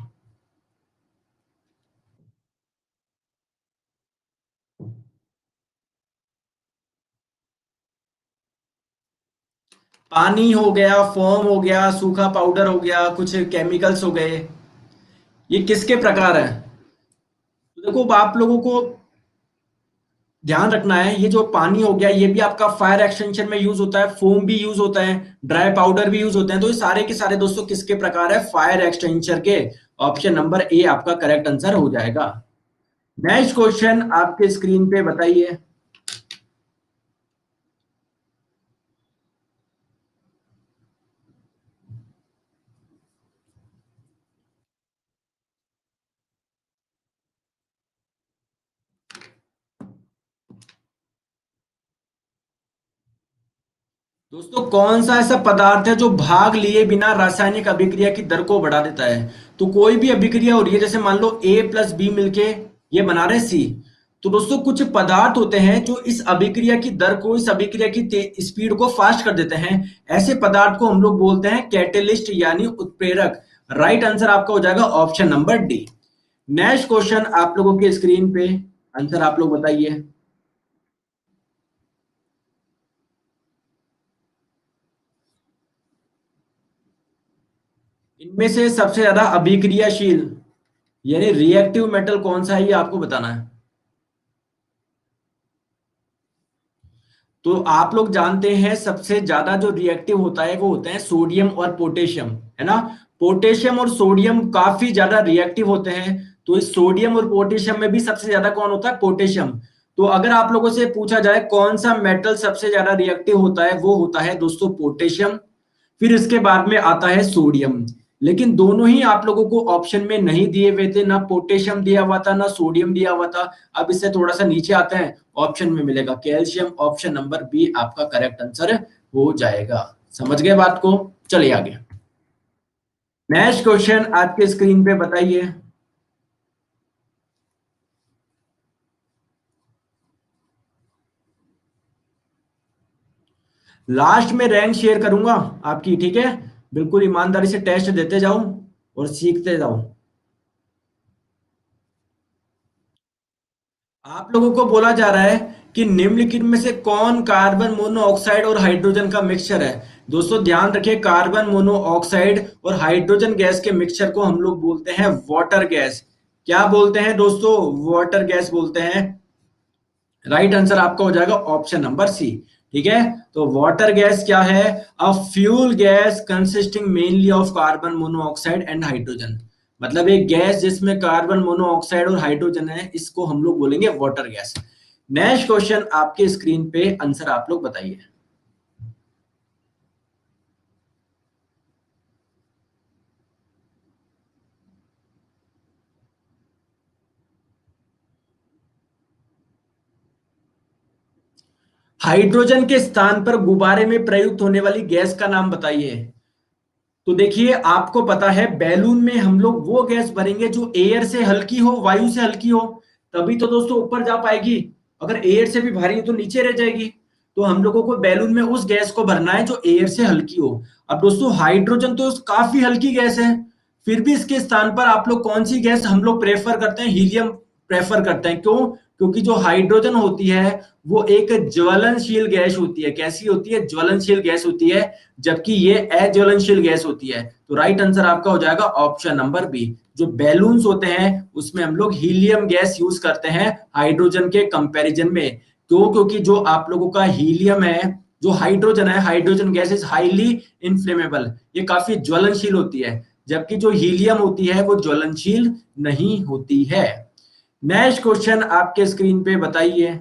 पानी हो गया, फोम हो गया, सूखा पाउडर हो गया, कुछ केमिकल्स हो गए, ये किसके प्रकार है। तो देखो आप लोगों को ध्यान रखना है, ये जो पानी हो गया ये भी आपका फायर एक्सटेंशन में यूज होता है, फोम भी यूज होता है, ड्राई पाउडर भी यूज होते हैं, तो ये सारे के सारे दोस्तों किसके प्रकार है, फायर एक्सटेंशन के। ऑप्शन नंबर ए आपका करेक्ट आंसर हो जाएगा। नेक्स्ट क्वेश्चन आपके स्क्रीन पे बताइए। दोस्तों कौन सा ऐसा पदार्थ है जो भाग लिए बिना रासायनिक अभिक्रिया की दर को बढ़ा देता है। तो कोई भी अभिक्रिया हो रही है, जैसे मान लो ए प्लस बी मिलके ये बना रहे सी, तो दोस्तों कुछ पदार्थ होते हैं जो इस अभिक्रिया की दर को, इस अभिक्रिया की स्पीड को फास्ट कर देते हैं, ऐसे पदार्थ को हम लोग बोलते हैं कैटेलिस्ट यानी उत्प्रेरक। राइट आंसर आपका हो जाएगा option number D. Next question आप लोगों के स्क्रीन पे, आंसर आप लोग बताइए। इनमें से सबसे ज्यादा अभिक्रियाशील यानी रिएक्टिव मेटल कौन सा है, ये आपको बताना है। तो आप लोग जानते हैं सबसे ज्यादा जो रिएक्टिव होता है वो होता है सोडियम और पोटेशियम। है ना। पोटेशियम और सोडियम काफी ज्यादा रिएक्टिव होते हैं, तो इस सोडियम और पोटेशियम में भी सबसे ज्यादा कौन होता है, पोटेशियम। तो अगर आप लोगों से पूछा जाए कौन सा मेटल सबसे ज्यादा रिएक्टिव होता है, वो होता है दोस्तों पोटेशियम, फिर इसके बाद में आता है सोडियम। लेकिन दोनों ही आप लोगों को ऑप्शन में नहीं दिए हुए थे, ना पोटेशियम दिया हुआ था ना सोडियम दिया हुआ था। अब इससे थोड़ा सा नीचे आते हैं, ऑप्शन में मिलेगा कैल्शियम, ऑप्शन नंबर बी आपका करेक्ट आंसर हो जाएगा। समझ गए बात को, चलिए आगे। नेक्स्ट क्वेश्चन आपके स्क्रीन पे बताइए। लास्ट में रैंक शेयर करूंगा आपकी, ठीक है। बिल्कुल ईमानदारी से टेस्ट देते जाओ और सीखते जाओ। आप लोगों को बोला जा रहा है कि निम्नलिखित में से कौन कार्बन मोनोऑक्साइड और हाइड्रोजन का मिक्सचर है। दोस्तों ध्यान रखिए, कार्बन मोनोऑक्साइड और हाइड्रोजन गैस के मिक्सचर को हम लोग बोलते हैं वाटर गैस। क्या बोलते हैं दोस्तों, वाटर गैस बोलते हैं। राइट आंसर आपका हो जाएगा ऑप्शन नंबर सी, ठीक है। तो वाटर गैस क्या है, a fuel gas consisting mainly of carbon monoxide and hydrogen. मतलब एक गैस जिसमें कार्बन मोनोऑक्साइड और हाइड्रोजन है, इसको हम लोग बोलेंगे वाटर गैस। नेक्स्ट क्वेश्चन आपके स्क्रीन पे, आंसर आप लोग बताइए। हाइड्रोजन के स्थान पर गुब्बारे में प्रयुक्त होने वाली गैस का नाम बताइए। तो देखिए, आपको पता है बैलून में हम लोग वो गैस भरेंगे जो एयर से हल्की हो, वायु से हल्की हो, तभी तो दोस्तों ऊपर जा पाएगी। अगर एयर से भी भारी है तो नीचे रह जाएगी। तो हम लोगों को बैलून में उस गैस को भरना है जो एयर से हल्की हो। अब दोस्तों हाइड्रोजन तो काफी हल्की गैस है, फिर भी इसके स्थान पर आप लोग कौन सी गैस हम लोग प्रेफर करते हैं, हीलियम प्रेफर करते हैं। क्यों? क्योंकि जो हाइड्रोजन होती है वो एक ज्वलनशील गैस होती है। कैसी होती है? ज्वलनशील गैस होती है, जबकि ये अज्वलनशील गैस होती है। तो राइट आंसर आपका हो जाएगा ऑप्शन नंबर बी। जो बैलून्स होते हैं उसमें हम लोग हीलियम गैस यूज करते हैं हाइड्रोजन के कंपैरिजन में। क्यों? क्योंकि जो आप लोगों का हीलियम है, जो हाइड्रोजन है, hydrogen gas is highly inflammable, ये काफी ज्वलनशील होती है, जबकि जो हीलियम होती है वो ज्वलनशील नहीं होती है। नेक्स्ट क्वेश्चन आपके स्क्रीन पे बताइए।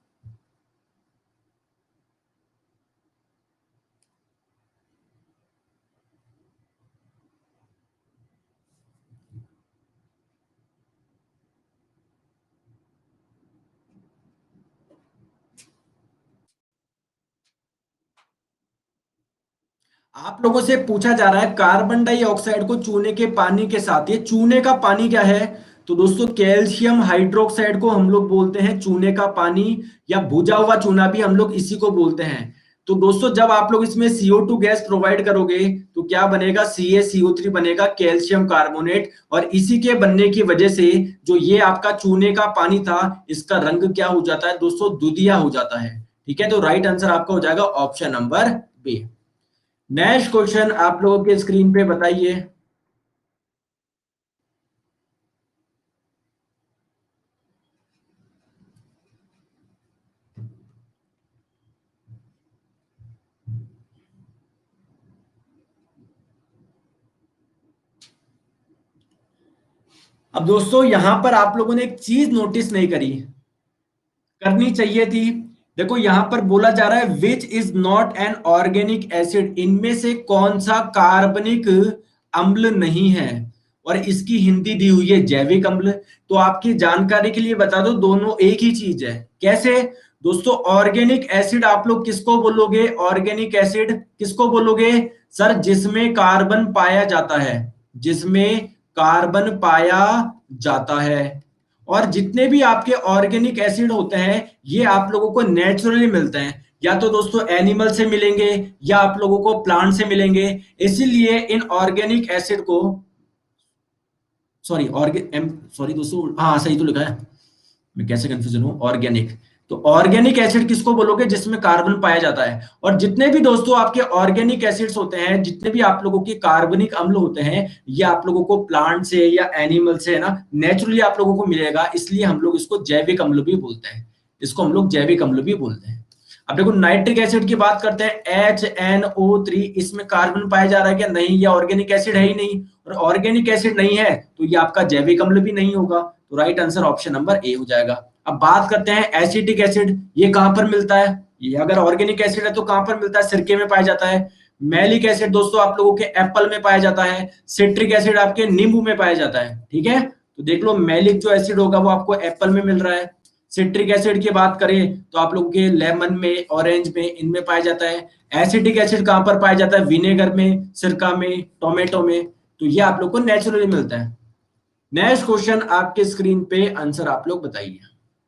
आप लोगों से पूछा जा रहा है कार्बन डाइऑक्साइड को चूने के पानी के साथ, ये चूने का पानी क्या है? तो दोस्तों कैल्शियम हाइड्रोक्साइड को हम लोग बोलते हैं चूने का पानी, या भुजा हुआ चूना भी हम लोग इसी को बोलते हैं। तो दोस्तों जब आप लोग इसमें C O two gas provide करोगे तो क्या बनेगा, C A C O three बनेगा, कैल्शियम कार्बोनेट। और इसी के बनने की वजह से जो ये आपका चूने का पानी था, इसका रंग क्या हो जाता है दोस्तों, दुधिया हो जाता है। ठीक है, तो राइट आंसर आपका हो जाएगा option number B. Next question आप लोगों के स्क्रीन पे बताइए। अब दोस्तों यहां पर आप लोगों ने एक चीज नोटिस नहीं करी, करनी चाहिए थी। देखो यहां पर बोला जा रहा है which is not an organic acid, इनमें से कौन सा कार्बनिक अम्ल नहीं है, और इसकी हिंदी दी हुई है जैविक अम्ल। तो आपकी जानकारी के लिए बता दो, दोनों एक ही चीज है। कैसे दोस्तों? ऑर्गेनिक एसिड आप लोग किसको बोलोगे, ऑर्गेनिक एसिड किसको बोलोगे सर? जिसमें कार्बन पाया जाता है, जिसमें कार्बन पाया जाता है। और जितने भी आपके ऑर्गेनिक एसिड होते हैं ये आप लोगों को नेचुरली मिलते हैं, या तो दोस्तों एनिमल से मिलेंगे या आप लोगों को प्लांट से मिलेंगे। इसीलिए इन ऑर्गेनिक एसिड को, सॉरी ऑर्गेन सॉरी दोस्तों, हाँ सही तो लिखा है, मैं कैसे कंफ्यूजन हूँ, ऑर्गेनिक। तो ऑर्गेनिक एसिड किसको बोलोगे? जिसमें कार्बन पाया जाता है। और जितने भी दोस्तों आपके ऑर्गेनिक एसिड्स होते हैं, जितने भी आप लोगों के कार्बनिक अम्ल होते हैं, ये आप लोगों को प्लांट से या एनिमल से, है ना, नेचुरली आप लोगों को मिलेगा। इसलिए हम लोग इसको जैविक अम्ल भी बोलते हैं, इसको हम लोग जैविक अम्ल भी बोलते हैं। अब देखो नाइट्रिक एसिड की बात करते हैं, एच एन ओ थ्री, इसमें कार्बन पाया जा रहा है क्या? नहीं, ये ऑर्गेनिक एसिड है ही नहीं, और ऑर्गेनिक एसिड नहीं है तो ये आपका जैविक अम्ल भी नहीं होगा, तो right answer option number A हो जाएगा। अब बात करते हैं एसिटिक एसिड, ये कहां पर मिलता है? ये अगर ऑर्गेनिक एसिड है तो कहां पर मिलता है? सिरके में पाया जाता है। मैलिक एसिड दोस्तों आप लोगों के एप्पल में पाया जाता है। सिट्रिक एसिड आपके नींबू में पाया जाता है, ठीक है? तो देख लो मैलिक जो एसिड होगा वो आपको एप्पल में मिल रहा है। सिट्रिक एसिड की बात करें तो आप लोगों के लेमन में, ऑरेंज में, इनमें पाया जाता है। एसिटिक एसिड कहां पर पाया जाता है? विनेगर में, सिरका में, टोमेटो में, तो ये आप लोग को नेचुरली मिलता है। नेक्स्ट क्वेश्चन आपके स्क्रीन पे, आंसर आप लोग बताइए।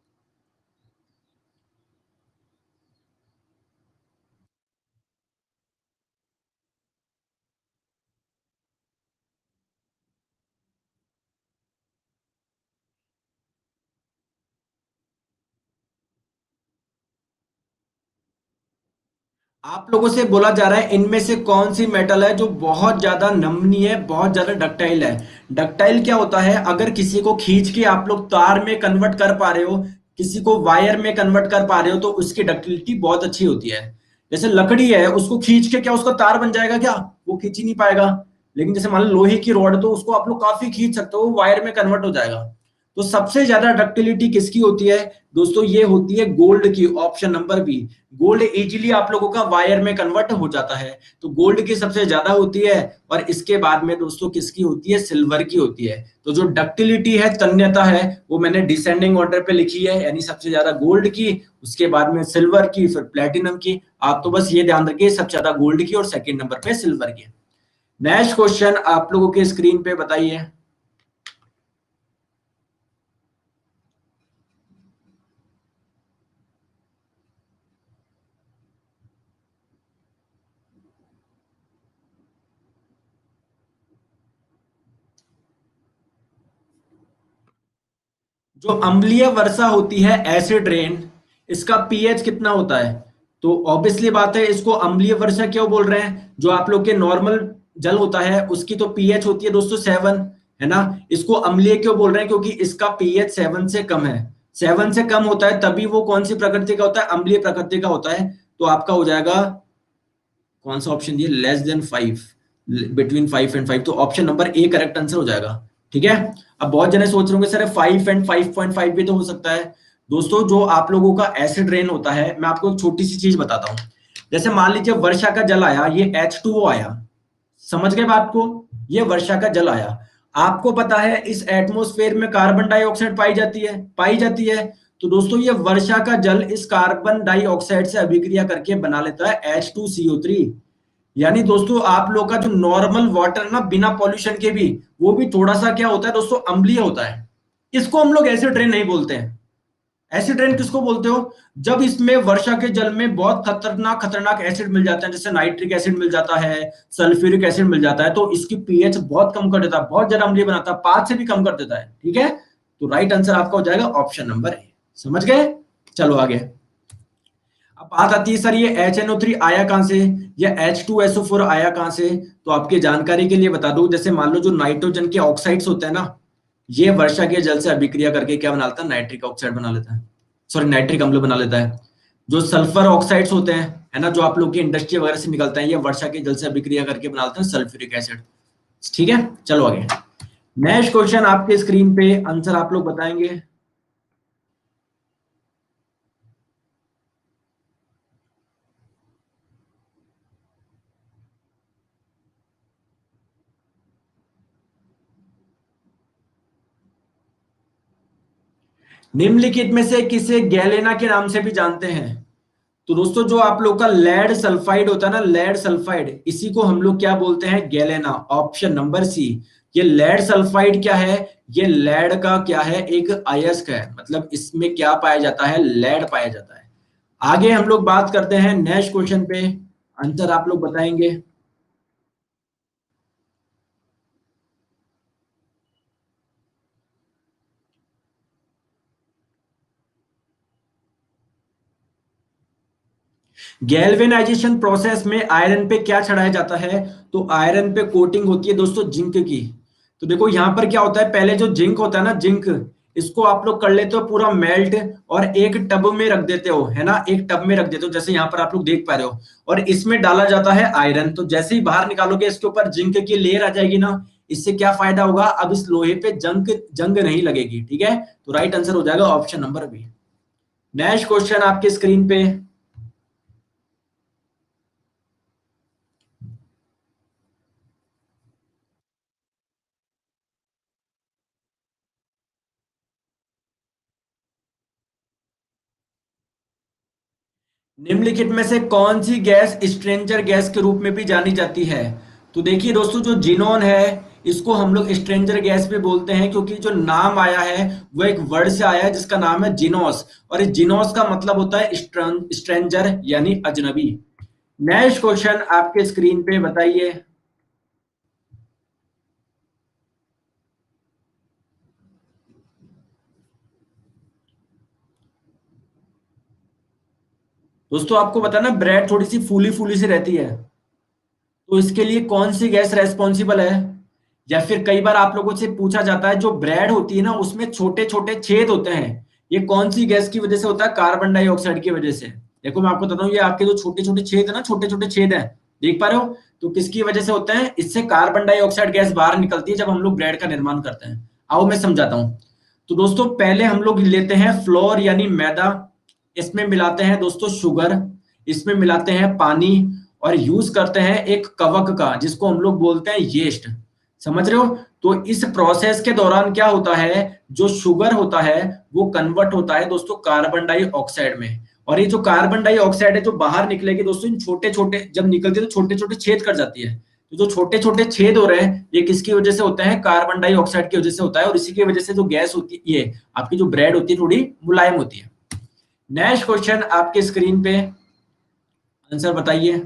आप लोगों से बोला जा रहा है इनमें से कौन सी मेटल है जो बहुत ज्यादा नमनीय है, बहुत ज्यादा डक्टाइल है। डक्टाइल क्या होता है? अगर किसी को खींच के आप लोग तार में कन्वर्ट कर पा रहे हो, किसी को वायर में कन्वर्ट कर पा रहे हो, तो उसकी डक्टिलिटी बहुत अच्छी होती है। जैसे लकड़ी है, उसको खींच के क्या उसका तार बन जाएगा क्या? वो खींच ही नहीं पाएगा। लेकिन जैसे मान लो लोहे की रॉड, तो उसको आप लोग काफी खींच सकते हो, वायर में कन्वर्ट हो जाएगा। तो सबसे ज्यादा डक्टिलिटी किसकी होती है दोस्तों? ये होती है गोल्ड की, option number B. Gold easily आप लोगों का वायर में कन्वर्ट हो जाता है, तो गोल्ड की सबसे ज्यादा होती है। और इसके बाद में दोस्तों किसकी होती है? सिल्वर की होती है। तो जो डक्टिलिटी है, तन्यता है, वो मैंने डिसेंडिंग ऑर्डर पे लिखी है, यानी सबसे ज्यादा गोल्ड की, उसके बाद में सिल्वर की, फिर प्लेटिनम की। आप तो बस ये ध्यान रखिए, सबसे ज्यादा गोल्ड की और सेकेंड नंबर पे सिल्वर की। नेक्स्ट क्वेश्चन आप लोगों के स्क्रीन पे बताइए। जो अम्लीय वर्षा होती है, एसिड रेन, इसका पीएच कितना होता है? तो ऑब्वियसली बात है, इसको अम्लीय वर्षा क्यों बोल रहे हैं? जो आप लोग के नॉर्मल जल होता है उसकी तो पीएच होती है दोस्तों सेवन, है ना? इसको अम्लीय क्यों बोल रहे हैं? क्योंकि इसका पीएच सेवन से कम है। सेवन से कम होता है तभी वो कौन सी प्रकृति का होता है? अम्लीय प्रकृति का होता है। तो आपका हो जाएगा, कौन सा ऑप्शन दिए? Less than five, between five and five, तो option number A correct answer हो जाएगा। ठीक है? अब बहुत जने सोच रहे होंगे sir five and five point five भी तो हो सकता है। दोस्तों जो आप लोगों का एसिड रेन होता है, मैं आपको एक छोटी सी चीज बताता हूँ। जैसे मान लीजिए वर्षा का जल आया, ये एच टू ओ आया, समझ गए बात को? ये वर्षा का जल आया, आपको पता है इस एटमॉस्फेयर में कार्बन डाइऑक्साइड पाई जाती है, पाई जाती है। तो दोस्तों ये वर्षा का जल इस कार्बन डाइऑक्साइड से अभिक्रिया करके बना लेता है H two C O three. यानी दोस्तों आप लोग का जो नॉर्मल वाटर ना, बिना पॉल्यूशन के भी, वो भी थोड़ा सा क्या होता है दोस्तों? अम्लीय होता है। इसको हम लोग एसिड रेन नहीं बोलते हैं। एसिड रेन किसको बोलते हो? जब इसमें वर्षा के जल में बहुत खतरनाक खतरनाक एसिड मिल जाते हैं, जैसे नाइट्रिक एसिड मिल जाता है, सल्फ्यूरिक एसिड मिल जाता है, तो इसकी पीएच बहुत कम कर देता है, बहुत ज्यादा अम्लीय बनाता है, पांच से भी कम कर देता है। ठीक है? तो राइट आंसर आपका हो जाएगा ऑप्शन नंबर ए। समझ गए? चलो आगे। अब बात आती है सर ये एच एन ओ थ्री आया कहां से, या H two S O four आया कहां से? तो आपकी जानकारी के लिए बता दूं, जैसे मान लो जो नाइट्रोजन के ऑक्साइड्स होते हैं ना, ये वर्षा के जल से अभिक्रिया करके क्या बना लेता है? नाइट्रिक ऑक्साइड बना लेता है, सॉरी नाइट्रिक अम्ल बना लेता है। जो सल्फर ऑक्साइड्स होते हैं, है ना, जो आप लोग की इंडस्ट्री वगैरह से निकलते हैं, ये वर्षा के जल से अभिक्रिया करके बना लेते हैं सल्फ्यूरिक एसिड। ठीक है? चलो आगे। नेक्स्ट क्वेश्चन आपके स्क्रीन पे, आंसर आप लोग बताएंगे। निम्नलिखित में से किसे गैलेना के नाम से भी जानते हैं? तो दोस्तों जो आप लोग का लेड सल्फाइड होता है ना, लेड सल्फाइड, इसी को हम लोग क्या बोलते हैं? Galena, option number C. ये लेड सल्फाइड क्या है? ये लेड का क्या है? एक अयस्क है, मतलब इसमें क्या पाया जाता है? लेड पाया जाता है। आगे हम लोग बात करते हैं नेक्स्ट क्वेश्चन पे, आंसर आप लोग बताएंगे। गैल्वेनाइजेशन प्रोसेस में आयरन पे क्या चढ़ाया जाता है? तो आयरन पे कोटिंग होती है दोस्तों जिंक की। तो देखो यहां पर क्या होता है, पहले जो जिंक होता है ना, जिंक, इसको आप लोग कर लेते हो पूरा मेल्ट और एक टब में रख देते हो, है ना, एक टब में रख देते हो, जैसे यहाँ पर आप लोग देख पा रहे हो, और इसमें डाला जाता है आयरन। तो जैसे ही बाहर निकालोगे इसके ऊपर जिंक की लेयर आ जाएगी ना, इससे क्या फायदा होगा, अब इस लोहे पे जंग जंग नहीं लगेगी, ठीक है। तो राइट आंसर हो जाएगा option number B. Next question आपके स्क्रीन पे, निम्नलिखित में से कौन सी गैस स्ट्रेंजर गैस के रूप में भी जानी जाती है। तो देखिए दोस्तों, जो जिनोन है इसको हम लोग स्ट्रेंजर गैस भी बोलते हैं, क्योंकि जो नाम आया है वो एक वर्ड से आया है जिसका नाम है जिनोस, और इस जिनोस का मतलब होता है स्ट्रेंजर यानी अजनबी। नेक्स्ट क्वेश्चन आपके स्क्रीन पे बताइए। दोस्तों आपको पता है ना, ब्रेड थोड़ी सी फूली फूली सी रहती है, तो इसके लिए कौन सी गैस रेस्पॉन्सिबल है। या फिर कई बार आप लोगों से पूछा जाता है, जो ब्रेड होती है ना उसमें छोटे छोटे छेद होते हैं, ये कौन सी गैस की वजह से होता है, कार्बन डाइऑक्साइड की वजह से। देखो मैं आपको बताता हूँ, ये आपके जो छोटे छोटे छेद है ना, छोटे छोटे छेद है, देख पा रहे हो, तो किसकी वजह से होते हैं, इससे कार्बन डाइऑक्साइड गैस बाहर निकलती है जब हम लोग ब्रेड का निर्माण करते हैं। आओ मैं समझाता हूँ। तो दोस्तों पहले हम लोग लेते हैं फ्लोर यानी मैदा, इसमें मिलाते हैं दोस्तों शुगर, इसमें मिलाते हैं पानी, और यूज करते हैं एक कवक का जिसको हम लोग बोलते हैं यीस्ट। समझ रहे हो। तो इस प्रोसेस के दौरान क्या होता है, जो शुगर होता है वो कन्वर्ट होता है दोस्तों कार्बन डाइऑक्साइड में, और ये जो कार्बन डाइऑक्साइड है जो बाहर निकलेगी दोस्तों, इन छोटे छोटे जब निकलती है तो छोटे छोटे छेद कर जाती है। तो जो छोटे छोटे छेद हो रहे हैं ये किसकी वजह से होते हैं, कार्बन डाइऑक्साइड की वजह से होता है, और इसी की वजह से जो गैस होती है, ये आपकी जो ब्रेड होती है थोड़ी मुलायम होती है। नेक्स्ट क्वेश्चन आपके स्क्रीन पे, आंसर बताइए।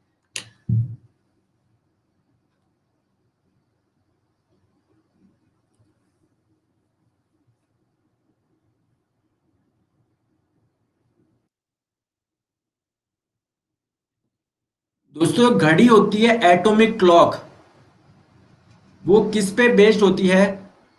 दोस्तों घड़ी होती है एटॉमिक क्लॉक, वो किस पे बेस्ड होती है।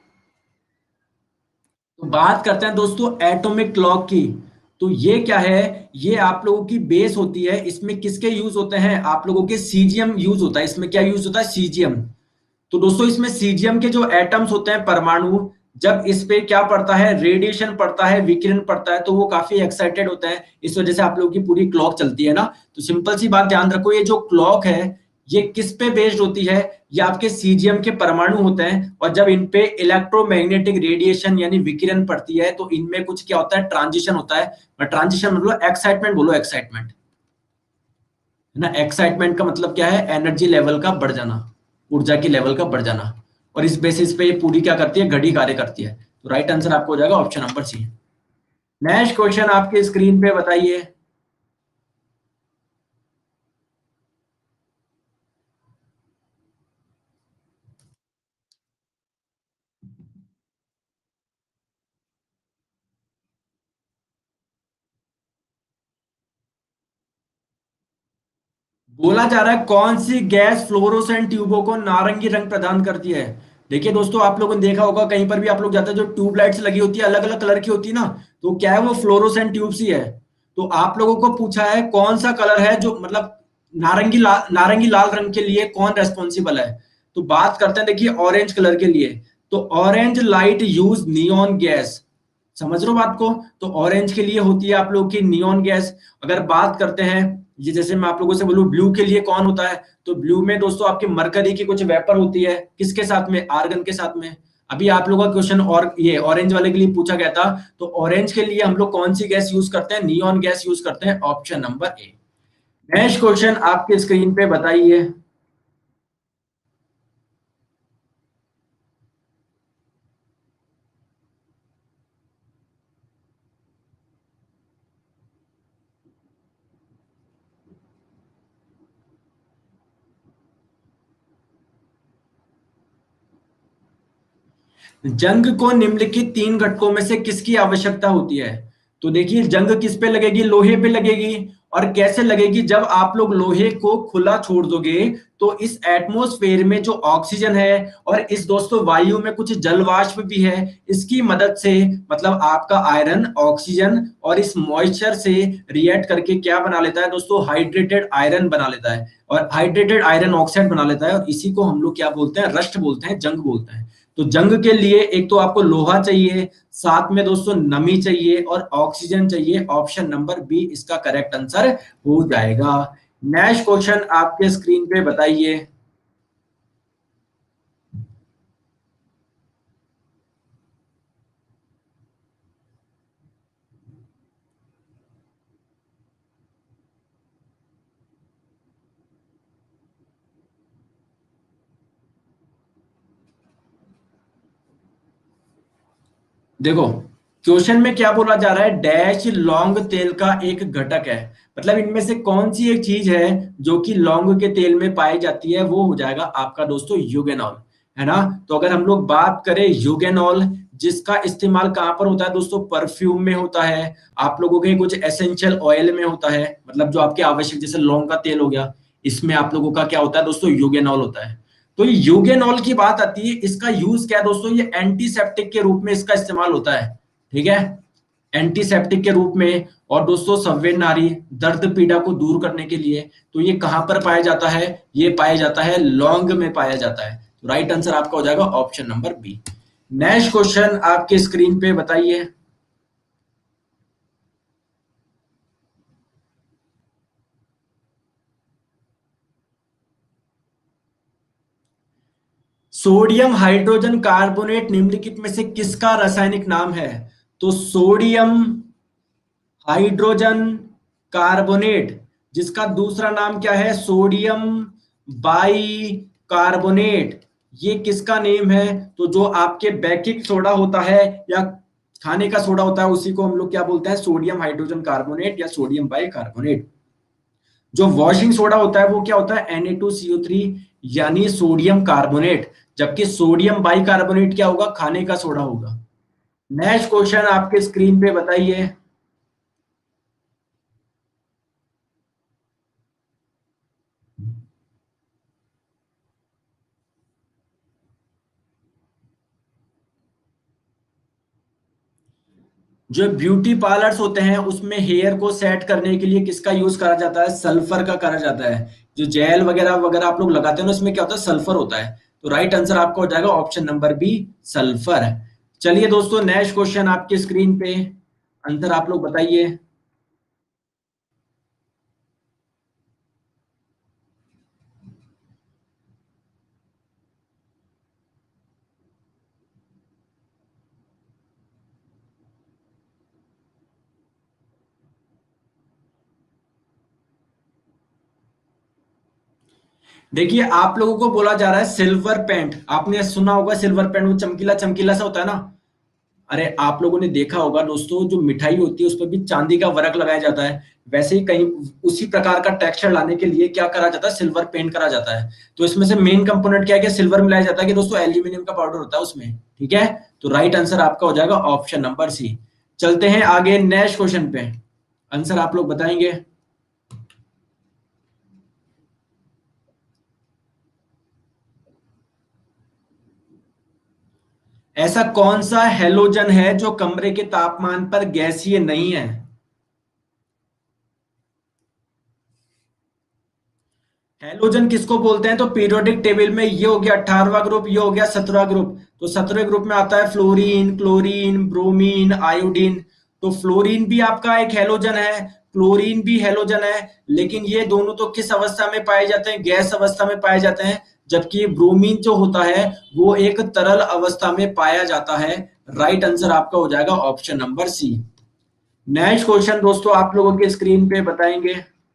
तो बात करते हैं दोस्तों एटॉमिक क्लॉक की। तो ये क्या है, ये आप लोगों की बेस होती है, इसमें किसके यूज होते हैं, आप लोगों के सीजियम यूज होता है, इसमें क्या यूज होता है, सीजियम। तो दोस्तों इसमें सीजियम के जो एटम्स होते हैं, परमाणु, जब इस पे क्या पड़ता है, रेडिएशन पड़ता है, विकिरण पड़ता है, तो वो काफी एक्साइटेड होता है, इस वजह से आप लोगों की पूरी क्लॉक चलती है ना। तो सिंपल सी बात ध्यान रखो, ये जो क्लॉक है ये किस पे बेस्ड होती है, ये आपके सीजियम के परमाणु होते हैं, और जब इन पे इलेक्ट्रोमैग्नेटिक रेडिएशन यानी विकिरण पड़ती है तो इनमें कुछ क्या होता है, ट्रांजिशन होता है। ट्रांजिशन मतलब एक्साइटमेंट, बोलो एक्साइटमेंट, है ना। एक्साइटमेंट का मतलब क्या है, एनर्जी लेवल का बढ़ जाना, ऊर्जा की लेवल का बढ़ जाना, और इस बेसिस पे ये पूरी क्या करती है, घड़ी कार्य करती है। तो राइट आंसर आपको हो जाएगा option number C. Next question आपके स्क्रीन पे बताइए। बोला जा रहा है कौन सी गैस फ्लोरोसेंट ट्यूबों को नारंगी रंग प्रदान करती है। देखिए दोस्तों, आप लोगों ने देखा होगा कहीं पर भी आप लोग जाते हैं, जो ट्यूबलाइट्स लगी होती है अलग अलग कलर की होती है ना, तो क्या है, वो फ्लोरोसेंट ट्यूब्स ही है। तो आप लोगों को पूछा है कौन सा कलर है जो मतलब नारंगी लाल, नारंगी लाल रंग के लिए कौन रेस्पॉन्सिबल है। तो बात करते हैं देखिए ऑरेंज कलर के लिए। तो orange light use neon gas, समझ रहे हो बात को। तो ऑरेंज के लिए होती है आप लोगों की नियॉन गैस। अगर बात करते हैं, ये जैसे मैं आप लोगों से बोलूं ब्लू के लिए कौन होता है, तो ब्लू में दोस्तों आपकी मरकरी की कुछ वेपर होती है, किसके साथ में, आर्गन के साथ में। अभी आप लोगों का क्वेश्चन और ये ऑरेंज वाले के लिए पूछा गया था, तो ऑरेंज के लिए हम लोग कौन सी गैस यूज करते हैं, नियॉन गैस यूज करते हैं, option number A. Next question आपके स्क्रीन पे बताइए। जंग को निम्नलिखित तीन घटकों में से किसकी आवश्यकता होती है। तो देखिए जंग किस पे लगेगी, लोहे पे लगेगी, और कैसे लगेगी जब आप लोग लोहे को खुला छोड़ दोगे तो इस एटमॉस्फेयर में जो ऑक्सीजन है और इस दोस्तों वायु में कुछ जल वाष्प भी है, इसकी मदद से मतलब आपका आयरन ऑक्सीजन और इस मॉइस्चर से रिएक्ट करके क्या बना लेता है दोस्तों, हाइड्रेटेड आयरन बना लेता है और हाइड्रेटेड आयरन ऑक्साइड बना लेता है और इसी को हम लोग क्या बोलते हैं, रस्ट बोलते हैं, जंग बोलते हैं। तो जंग के लिए एक तो आपको लोहा चाहिए, साथ में दोस्तों नमी चाहिए और ऑक्सीजन चाहिए। ऑप्शन नंबर बी इसका करेक्ट आंसर हो जाएगा। नेक्स्ट क्वेश्चन आपके स्क्रीन पे बताइए। देखो क्वेश्चन में क्या बोला जा रहा है, डैश लौंग तेल का एक घटक है, मतलब इनमें से कौन सी एक चीज है जो कि लौंग के तेल में पाई जाती है, वो हो जाएगा आपका दोस्तों यूगेनॉल, है ना। तो अगर हम लोग बात करें यूगेनॉल, जिसका इस्तेमाल कहां पर होता है दोस्तों, परफ्यूम में होता है, आप लोगों के कुछ एसेंशियल ऑयल में होता है, मतलब जो आपके आवश्यक, जैसे लौंग का तेल हो गया, इसमें आप लोगों का क्या होता है दोस्तों, यूगेनॉल होता है। तो ये यूगेनॉल की बात आती है, इसका यूज क्या है दोस्तों, ये एंटीसेप्टिक के रूप में इसका इस्तेमाल होता है, ठीक है, एंटीसेप्टिक के रूप में। और दोस्तों संवेदनारी, दर्द पीड़ा को दूर करने के लिए। तो ये कहां पर पाया जाता है, ये पाया जाता है लौंग में पाया जाता है। तो राइट आंसर आपका हो जाएगा option number B. Next question आपके स्क्रीन पे बताइए। सोडियम हाइड्रोजन कार्बोनेट निम्नलिखित में से किसका रासायनिक नाम है। तो सोडियम हाइड्रोजन कार्बोनेट, जिसका दूसरा नाम क्या है, सोडियम बाई कार्बोनेट, ये किसका नेम है। तो जो आपके बेकिंग सोडा होता है या खाने का सोडा होता है, उसी को हम लोग क्या बोलते हैं, सोडियम हाइड्रोजन कार्बोनेट या सोडियम बाई कार्बोनेट। जो वॉशिंग सोडा होता है वो क्या होता है, N A two C O three यानी सोडियम कार्बोनेट, जबकि सोडियम बाई कार्बोनेट क्या होगा, खाने का सोडा होगा। नेक्स्ट क्वेश्चन आपके स्क्रीन पे बताइए। जो ब्यूटी पार्लर्स होते हैं उसमें हेयर को सेट करने के लिए किसका यूज करा जाता है, सल्फर का करा जाता है। जो जेल वगैरह वगैरह आप लोग लगाते हैं ना, उसमें क्या होता है, सल्फर होता है। तो राइट आंसर आपका हो जाएगा ऑप्शन नंबर बी, सल्फर। चलिए दोस्तों नेक्स्ट क्वेश्चन आपके स्क्रीन पे, आंसर आप लोग बताइए। देखिए आप लोगों को बोला जा रहा है सिल्वर पेंट, आपने सुना होगा सिल्वर पेंट, वो चमकीला चमकीला सा होता है ना। अरे आप लोगों ने देखा होगा दोस्तों, जो मिठाई होती है उस पर भी चांदी का वर्क लगाया जाता है, वैसे ही कहीं उसी प्रकार का टेक्सचर लाने के लिए क्या करा जाता है, सिल्वर पेंट करा जाता है। तो इसमें से मेन कंपोनेंट क्या है कि सिल्वर मिलाया जाता है कि दोस्तों एल्यूमिनियम का पाउडर होता है उसमें, ठीक है। तो राइट आंसर आपका हो जाएगा ऑप्शन नंबर सी। चलते हैं आगे नेक्स्ट क्वेश्चन पे, आंसर आप लोग बताएंगे। ऐसा कौन सा हेलोजन है जो कमरे के तापमान पर गैसीय नहीं है। हेलोजन किसको बोलते हैं, तो पीरियोडिक टेबल में ये हो गया अठारहवां ग्रुप, ये हो गया सत्रहवां ग्रुप। तो सत्रहवें ग्रुप में आता है फ्लोरीन, क्लोरीन, ब्रोमीन, आयोडीन। तो फ्लोरीन भी आपका एक हेलोजन है, क्लोरीन भी हेलोजन है, लेकिन ये दोनों तो किस अवस्था में पाए जाते हैं, गैस अवस्था में पाए जाते हैं। जबकि ब्रोमीन जो होता है वो एक तरल अवस्था में पाया जाता है। राइट आंसर आपका हो जाएगा option number C. Next question दोस्तों आप लोगों के स्क्रीन पे बताएंगे।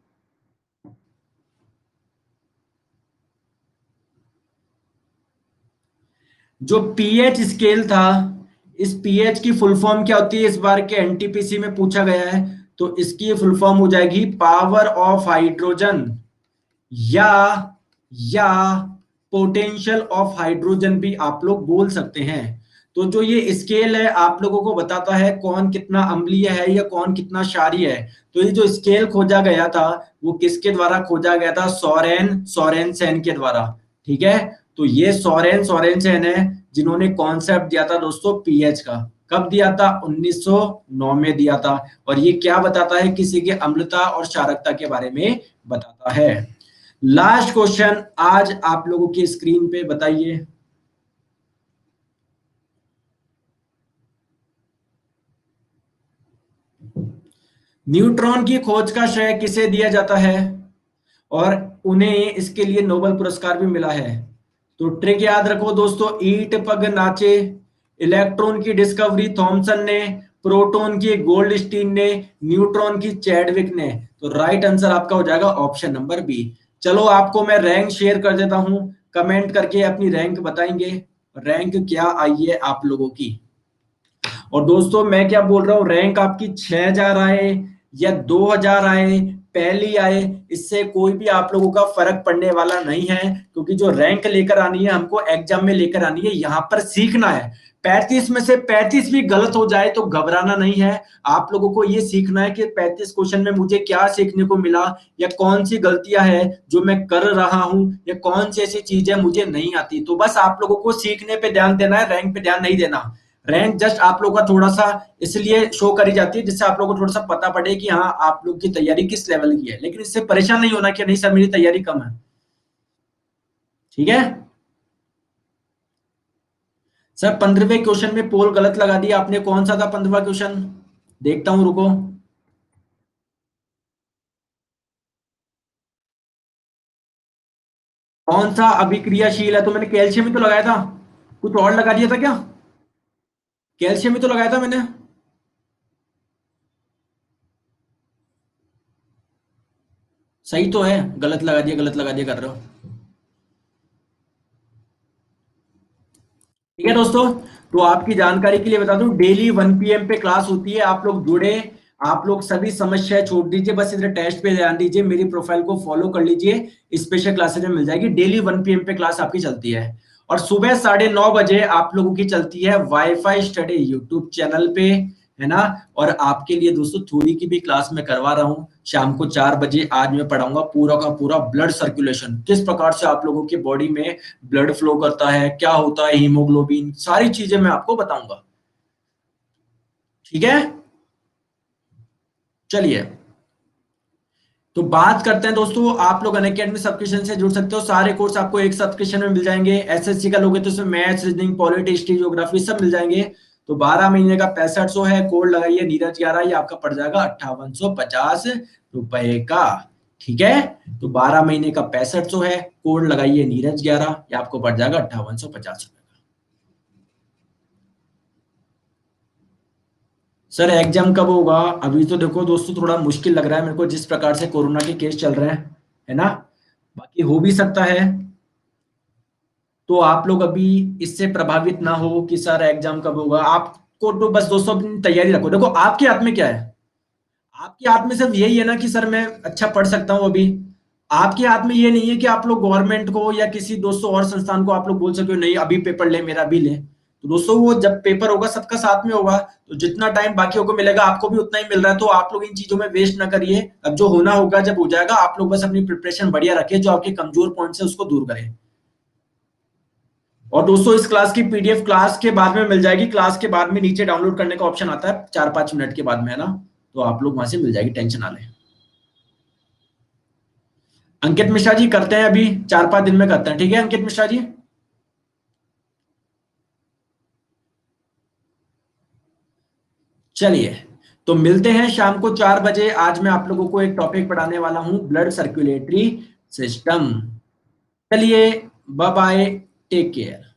जो पीएच स्केल था, इस पीएच की फुल फॉर्म क्या होती है, इस बार के एन टी पी सी में पूछा गया है। तो इसकी फुल फॉर्म हो जाएगी पावर ऑफ हाइड्रोजन, या या पोटेंशियल ऑफ हाइड्रोजन भी आप लोग बोल सकते हैं। तो जो ये स्केल है आप लोगों को बताता है कौन कितना अम्लीय है या कौन कितना क्षारीय है। तो ये जो स्केल खोजा गया था वो किसके द्वारा खोजा गया था? सोरेन सोरेनसेन के द्वारा। ठीक है, तो ये सोरेन सोरेनसेन है जिन्होंने कॉन्सेप्ट दिया था दोस्तों पीएच का। कब दिया था? उन्नीस सौ नौ में दिया था। और ये क्या बताता है? किसी के अम्लता और क्षारकता के बारे में बताता है। लास्ट क्वेश्चन आज आप लोगों की स्क्रीन पे बताइए। न्यूट्रॉन की खोज का श्रेय किसे दिया जाता है और उन्हें इसके लिए नोबेल पुरस्कार भी मिला है? तो ट्रिक याद रखो दोस्तों, ईट पग नाचे, इलेक्ट्रॉन की डिस्कवरी थॉमसन ने, प्रोटॉन की गोल्डस्टीन ने, न्यूट्रॉन की चैडविक ने। तो राइट आंसर आपका हो जाएगा ऑप्शन नंबर बी। चलो आपको मैं रैंक शेयर कर देता हूं, कमेंट करके अपनी रैंक बताएंगे, रैंक क्या आई है आप लोगों की। और दोस्तों मैं क्या बोल रहा हूँ, रैंक आपकी छह हजार आए या दो हजार आए, पहली आए, इससे कोई भी आप लोगों का फर्क पड़ने वाला नहीं है, क्योंकि जो रैंक लेकर आनी है हमको एग्जाम में लेकर आनी है, यहाँ पर सीखना है। पैंतीस में से पैंतीस भी गलत हो जाए तो घबराना नहीं है। आप लोगों को ये सीखना है कि पैंतीस क्वेश्चन में मुझे क्या सीखने को मिला या कौन सी गलतियां हैं जो मैं कर रहा हूं या कौन सी ऐसी चीजें मुझे नहीं आती। तो बस आप लोगों को सीखने पे ध्यान देना है, रैंक पे ध्यान नहीं देना। रैंक जस्ट आप लोगों का थोड़ा सा इसलिए शो करी जाती है जिससे आप लोगों को थोड़ा सा पता पड़े कि हाँ आप लोग की तैयारी किस लेवल की है, लेकिन इससे परेशान नहीं होना कि नहीं सर मेरी तैयारी कम है। ठीक है सर, पंद्रहवें क्वेश्चन में पोल गलत लगा दिया आपने, कौन सा था पंद्रहवा क्वेश्चन? देखता हूं, रुको। कौन सा अभिक्रियाशील है? तो मैंने कैल्शियम ही तो लगाया था, कुछ और लगा दिया था क्या? कैल्शियम ही तो लगाया था मैंने। सही तो है, गलत लगा दिया गलत लगा दिया कर रहे हो। ठीक है दोस्तों, तो आपकी जानकारी के लिए बता दूं, डेली वन पीएम पे क्लास होती है, आप लोग जुड़े, आप लोग सभी समस्याएं छोड़ दीजिए, बस इधर टेस्ट पे ध्यान दीजिए, मेरी प्रोफाइल को फॉलो कर लीजिए, स्पेशल क्लासेज में मिल जाएगी। डेली वन पीएम पे क्लास आपकी चलती है और सुबह साढ़े नौ बजे आप लोगों की चलती है वाईफाई स्टडी यूट्यूब चैनल पे, है ना। और आपके लिए दोस्तों थ्योरी की भी क्लास में करवा रहा हूँ शाम को चार बजे। आज मैं पढ़ाऊंगा पूरा का पूरा ब्लड सर्कुलेशन, किस प्रकार से आप लोगों की बॉडी में ब्लड फ्लो करता है, क्या होता है हीमोग्लोबिन, सारी चीजें मैं आपको बताऊंगा। ठीक है, चलिए तो बात करते हैं दोस्तों, आप लोग अनअकैडमी सब्सक्रिप्शन से जुड़ सकते हो, सारे कोर्स आपको एक सब्सक्रिप्शन में मिल जाएंगे। एसएससी का लोगे तो उसमें maths, reasoning, polity, history, geography सब मिल जाएंगे। तो बारह महीने का पैंसठ सौ है, कोड लगाइए नीरज ग्यारह, ये आपका पड़ जाएगा अट्ठावन सौ पचास रुपए का। ठीक है, तो बारह महीने का पैंसठ सौ है, कोड लगाइए नीरज ग्यारह, ये आपको पड़ जाएगा अट्ठावन सौ पचास रुपए। सर एग्जाम कब होगा? अभी तो देखो दोस्तों थोड़ा मुश्किल लग रहा है मेरे को, जिस प्रकार से कोरोना के केस चल रहे हैं, है ना। बाकी हो भी सकता है, तो आप लोग अभी इससे प्रभावित ना हो कि सर एग्जाम कब होगा। आपको तो बस दोस्तों अपनी तैयारी रखो। देखो आपके हाथ में क्या है, आपके हाथ में सिर्फ यही है ना कि सर मैं अच्छा पढ़ सकता हूँ अभी। आपके हाथ में ये नहीं है कि आप लोग गवर्नमेंट को या किसी दोस्तों और संस्थान को आप लोग बोल सके नहीं अभी पेपर ले, मेरा भी ले। तो दोस्तों वो जब पेपर होगा सबका साथ में होगा, तो जितना टाइम बाकियों को मिलेगा आपको भी उतना ही मिल रहा है, तो आप लोग इन चीजों में वेस्ट ना करिए। अब जो होना होगा जब हो जाएगा, आप लोग बस अपनी प्रिपरेशन बढ़िया रखिए, जो आपके कमजोर पॉइंट है उसको दूर करें। और दोस्तों इस क्लास की पीडीएफ क्लास के बाद में मिल जाएगी, क्लास के बाद में नीचे डाउनलोड करने का ऑप्शन आता है चार पांच मिनट के बाद में, है ना। तो आप लोग वहां से मिल जाएगी, टेंशन ना लें। अंकित मिश्रा जी करते हैं, अभी चार पांच दिन में करते हैं, ठीक है अंकित मिश्रा जी। चलिए तो मिलते हैं शाम को चार बजे। आज मैं आप लोगों को एक टॉपिक पढ़ाने वाला हूं, ब्लड सर्कुलेटरी सिस्टम। चलिए बाय बाय, टेक केयर।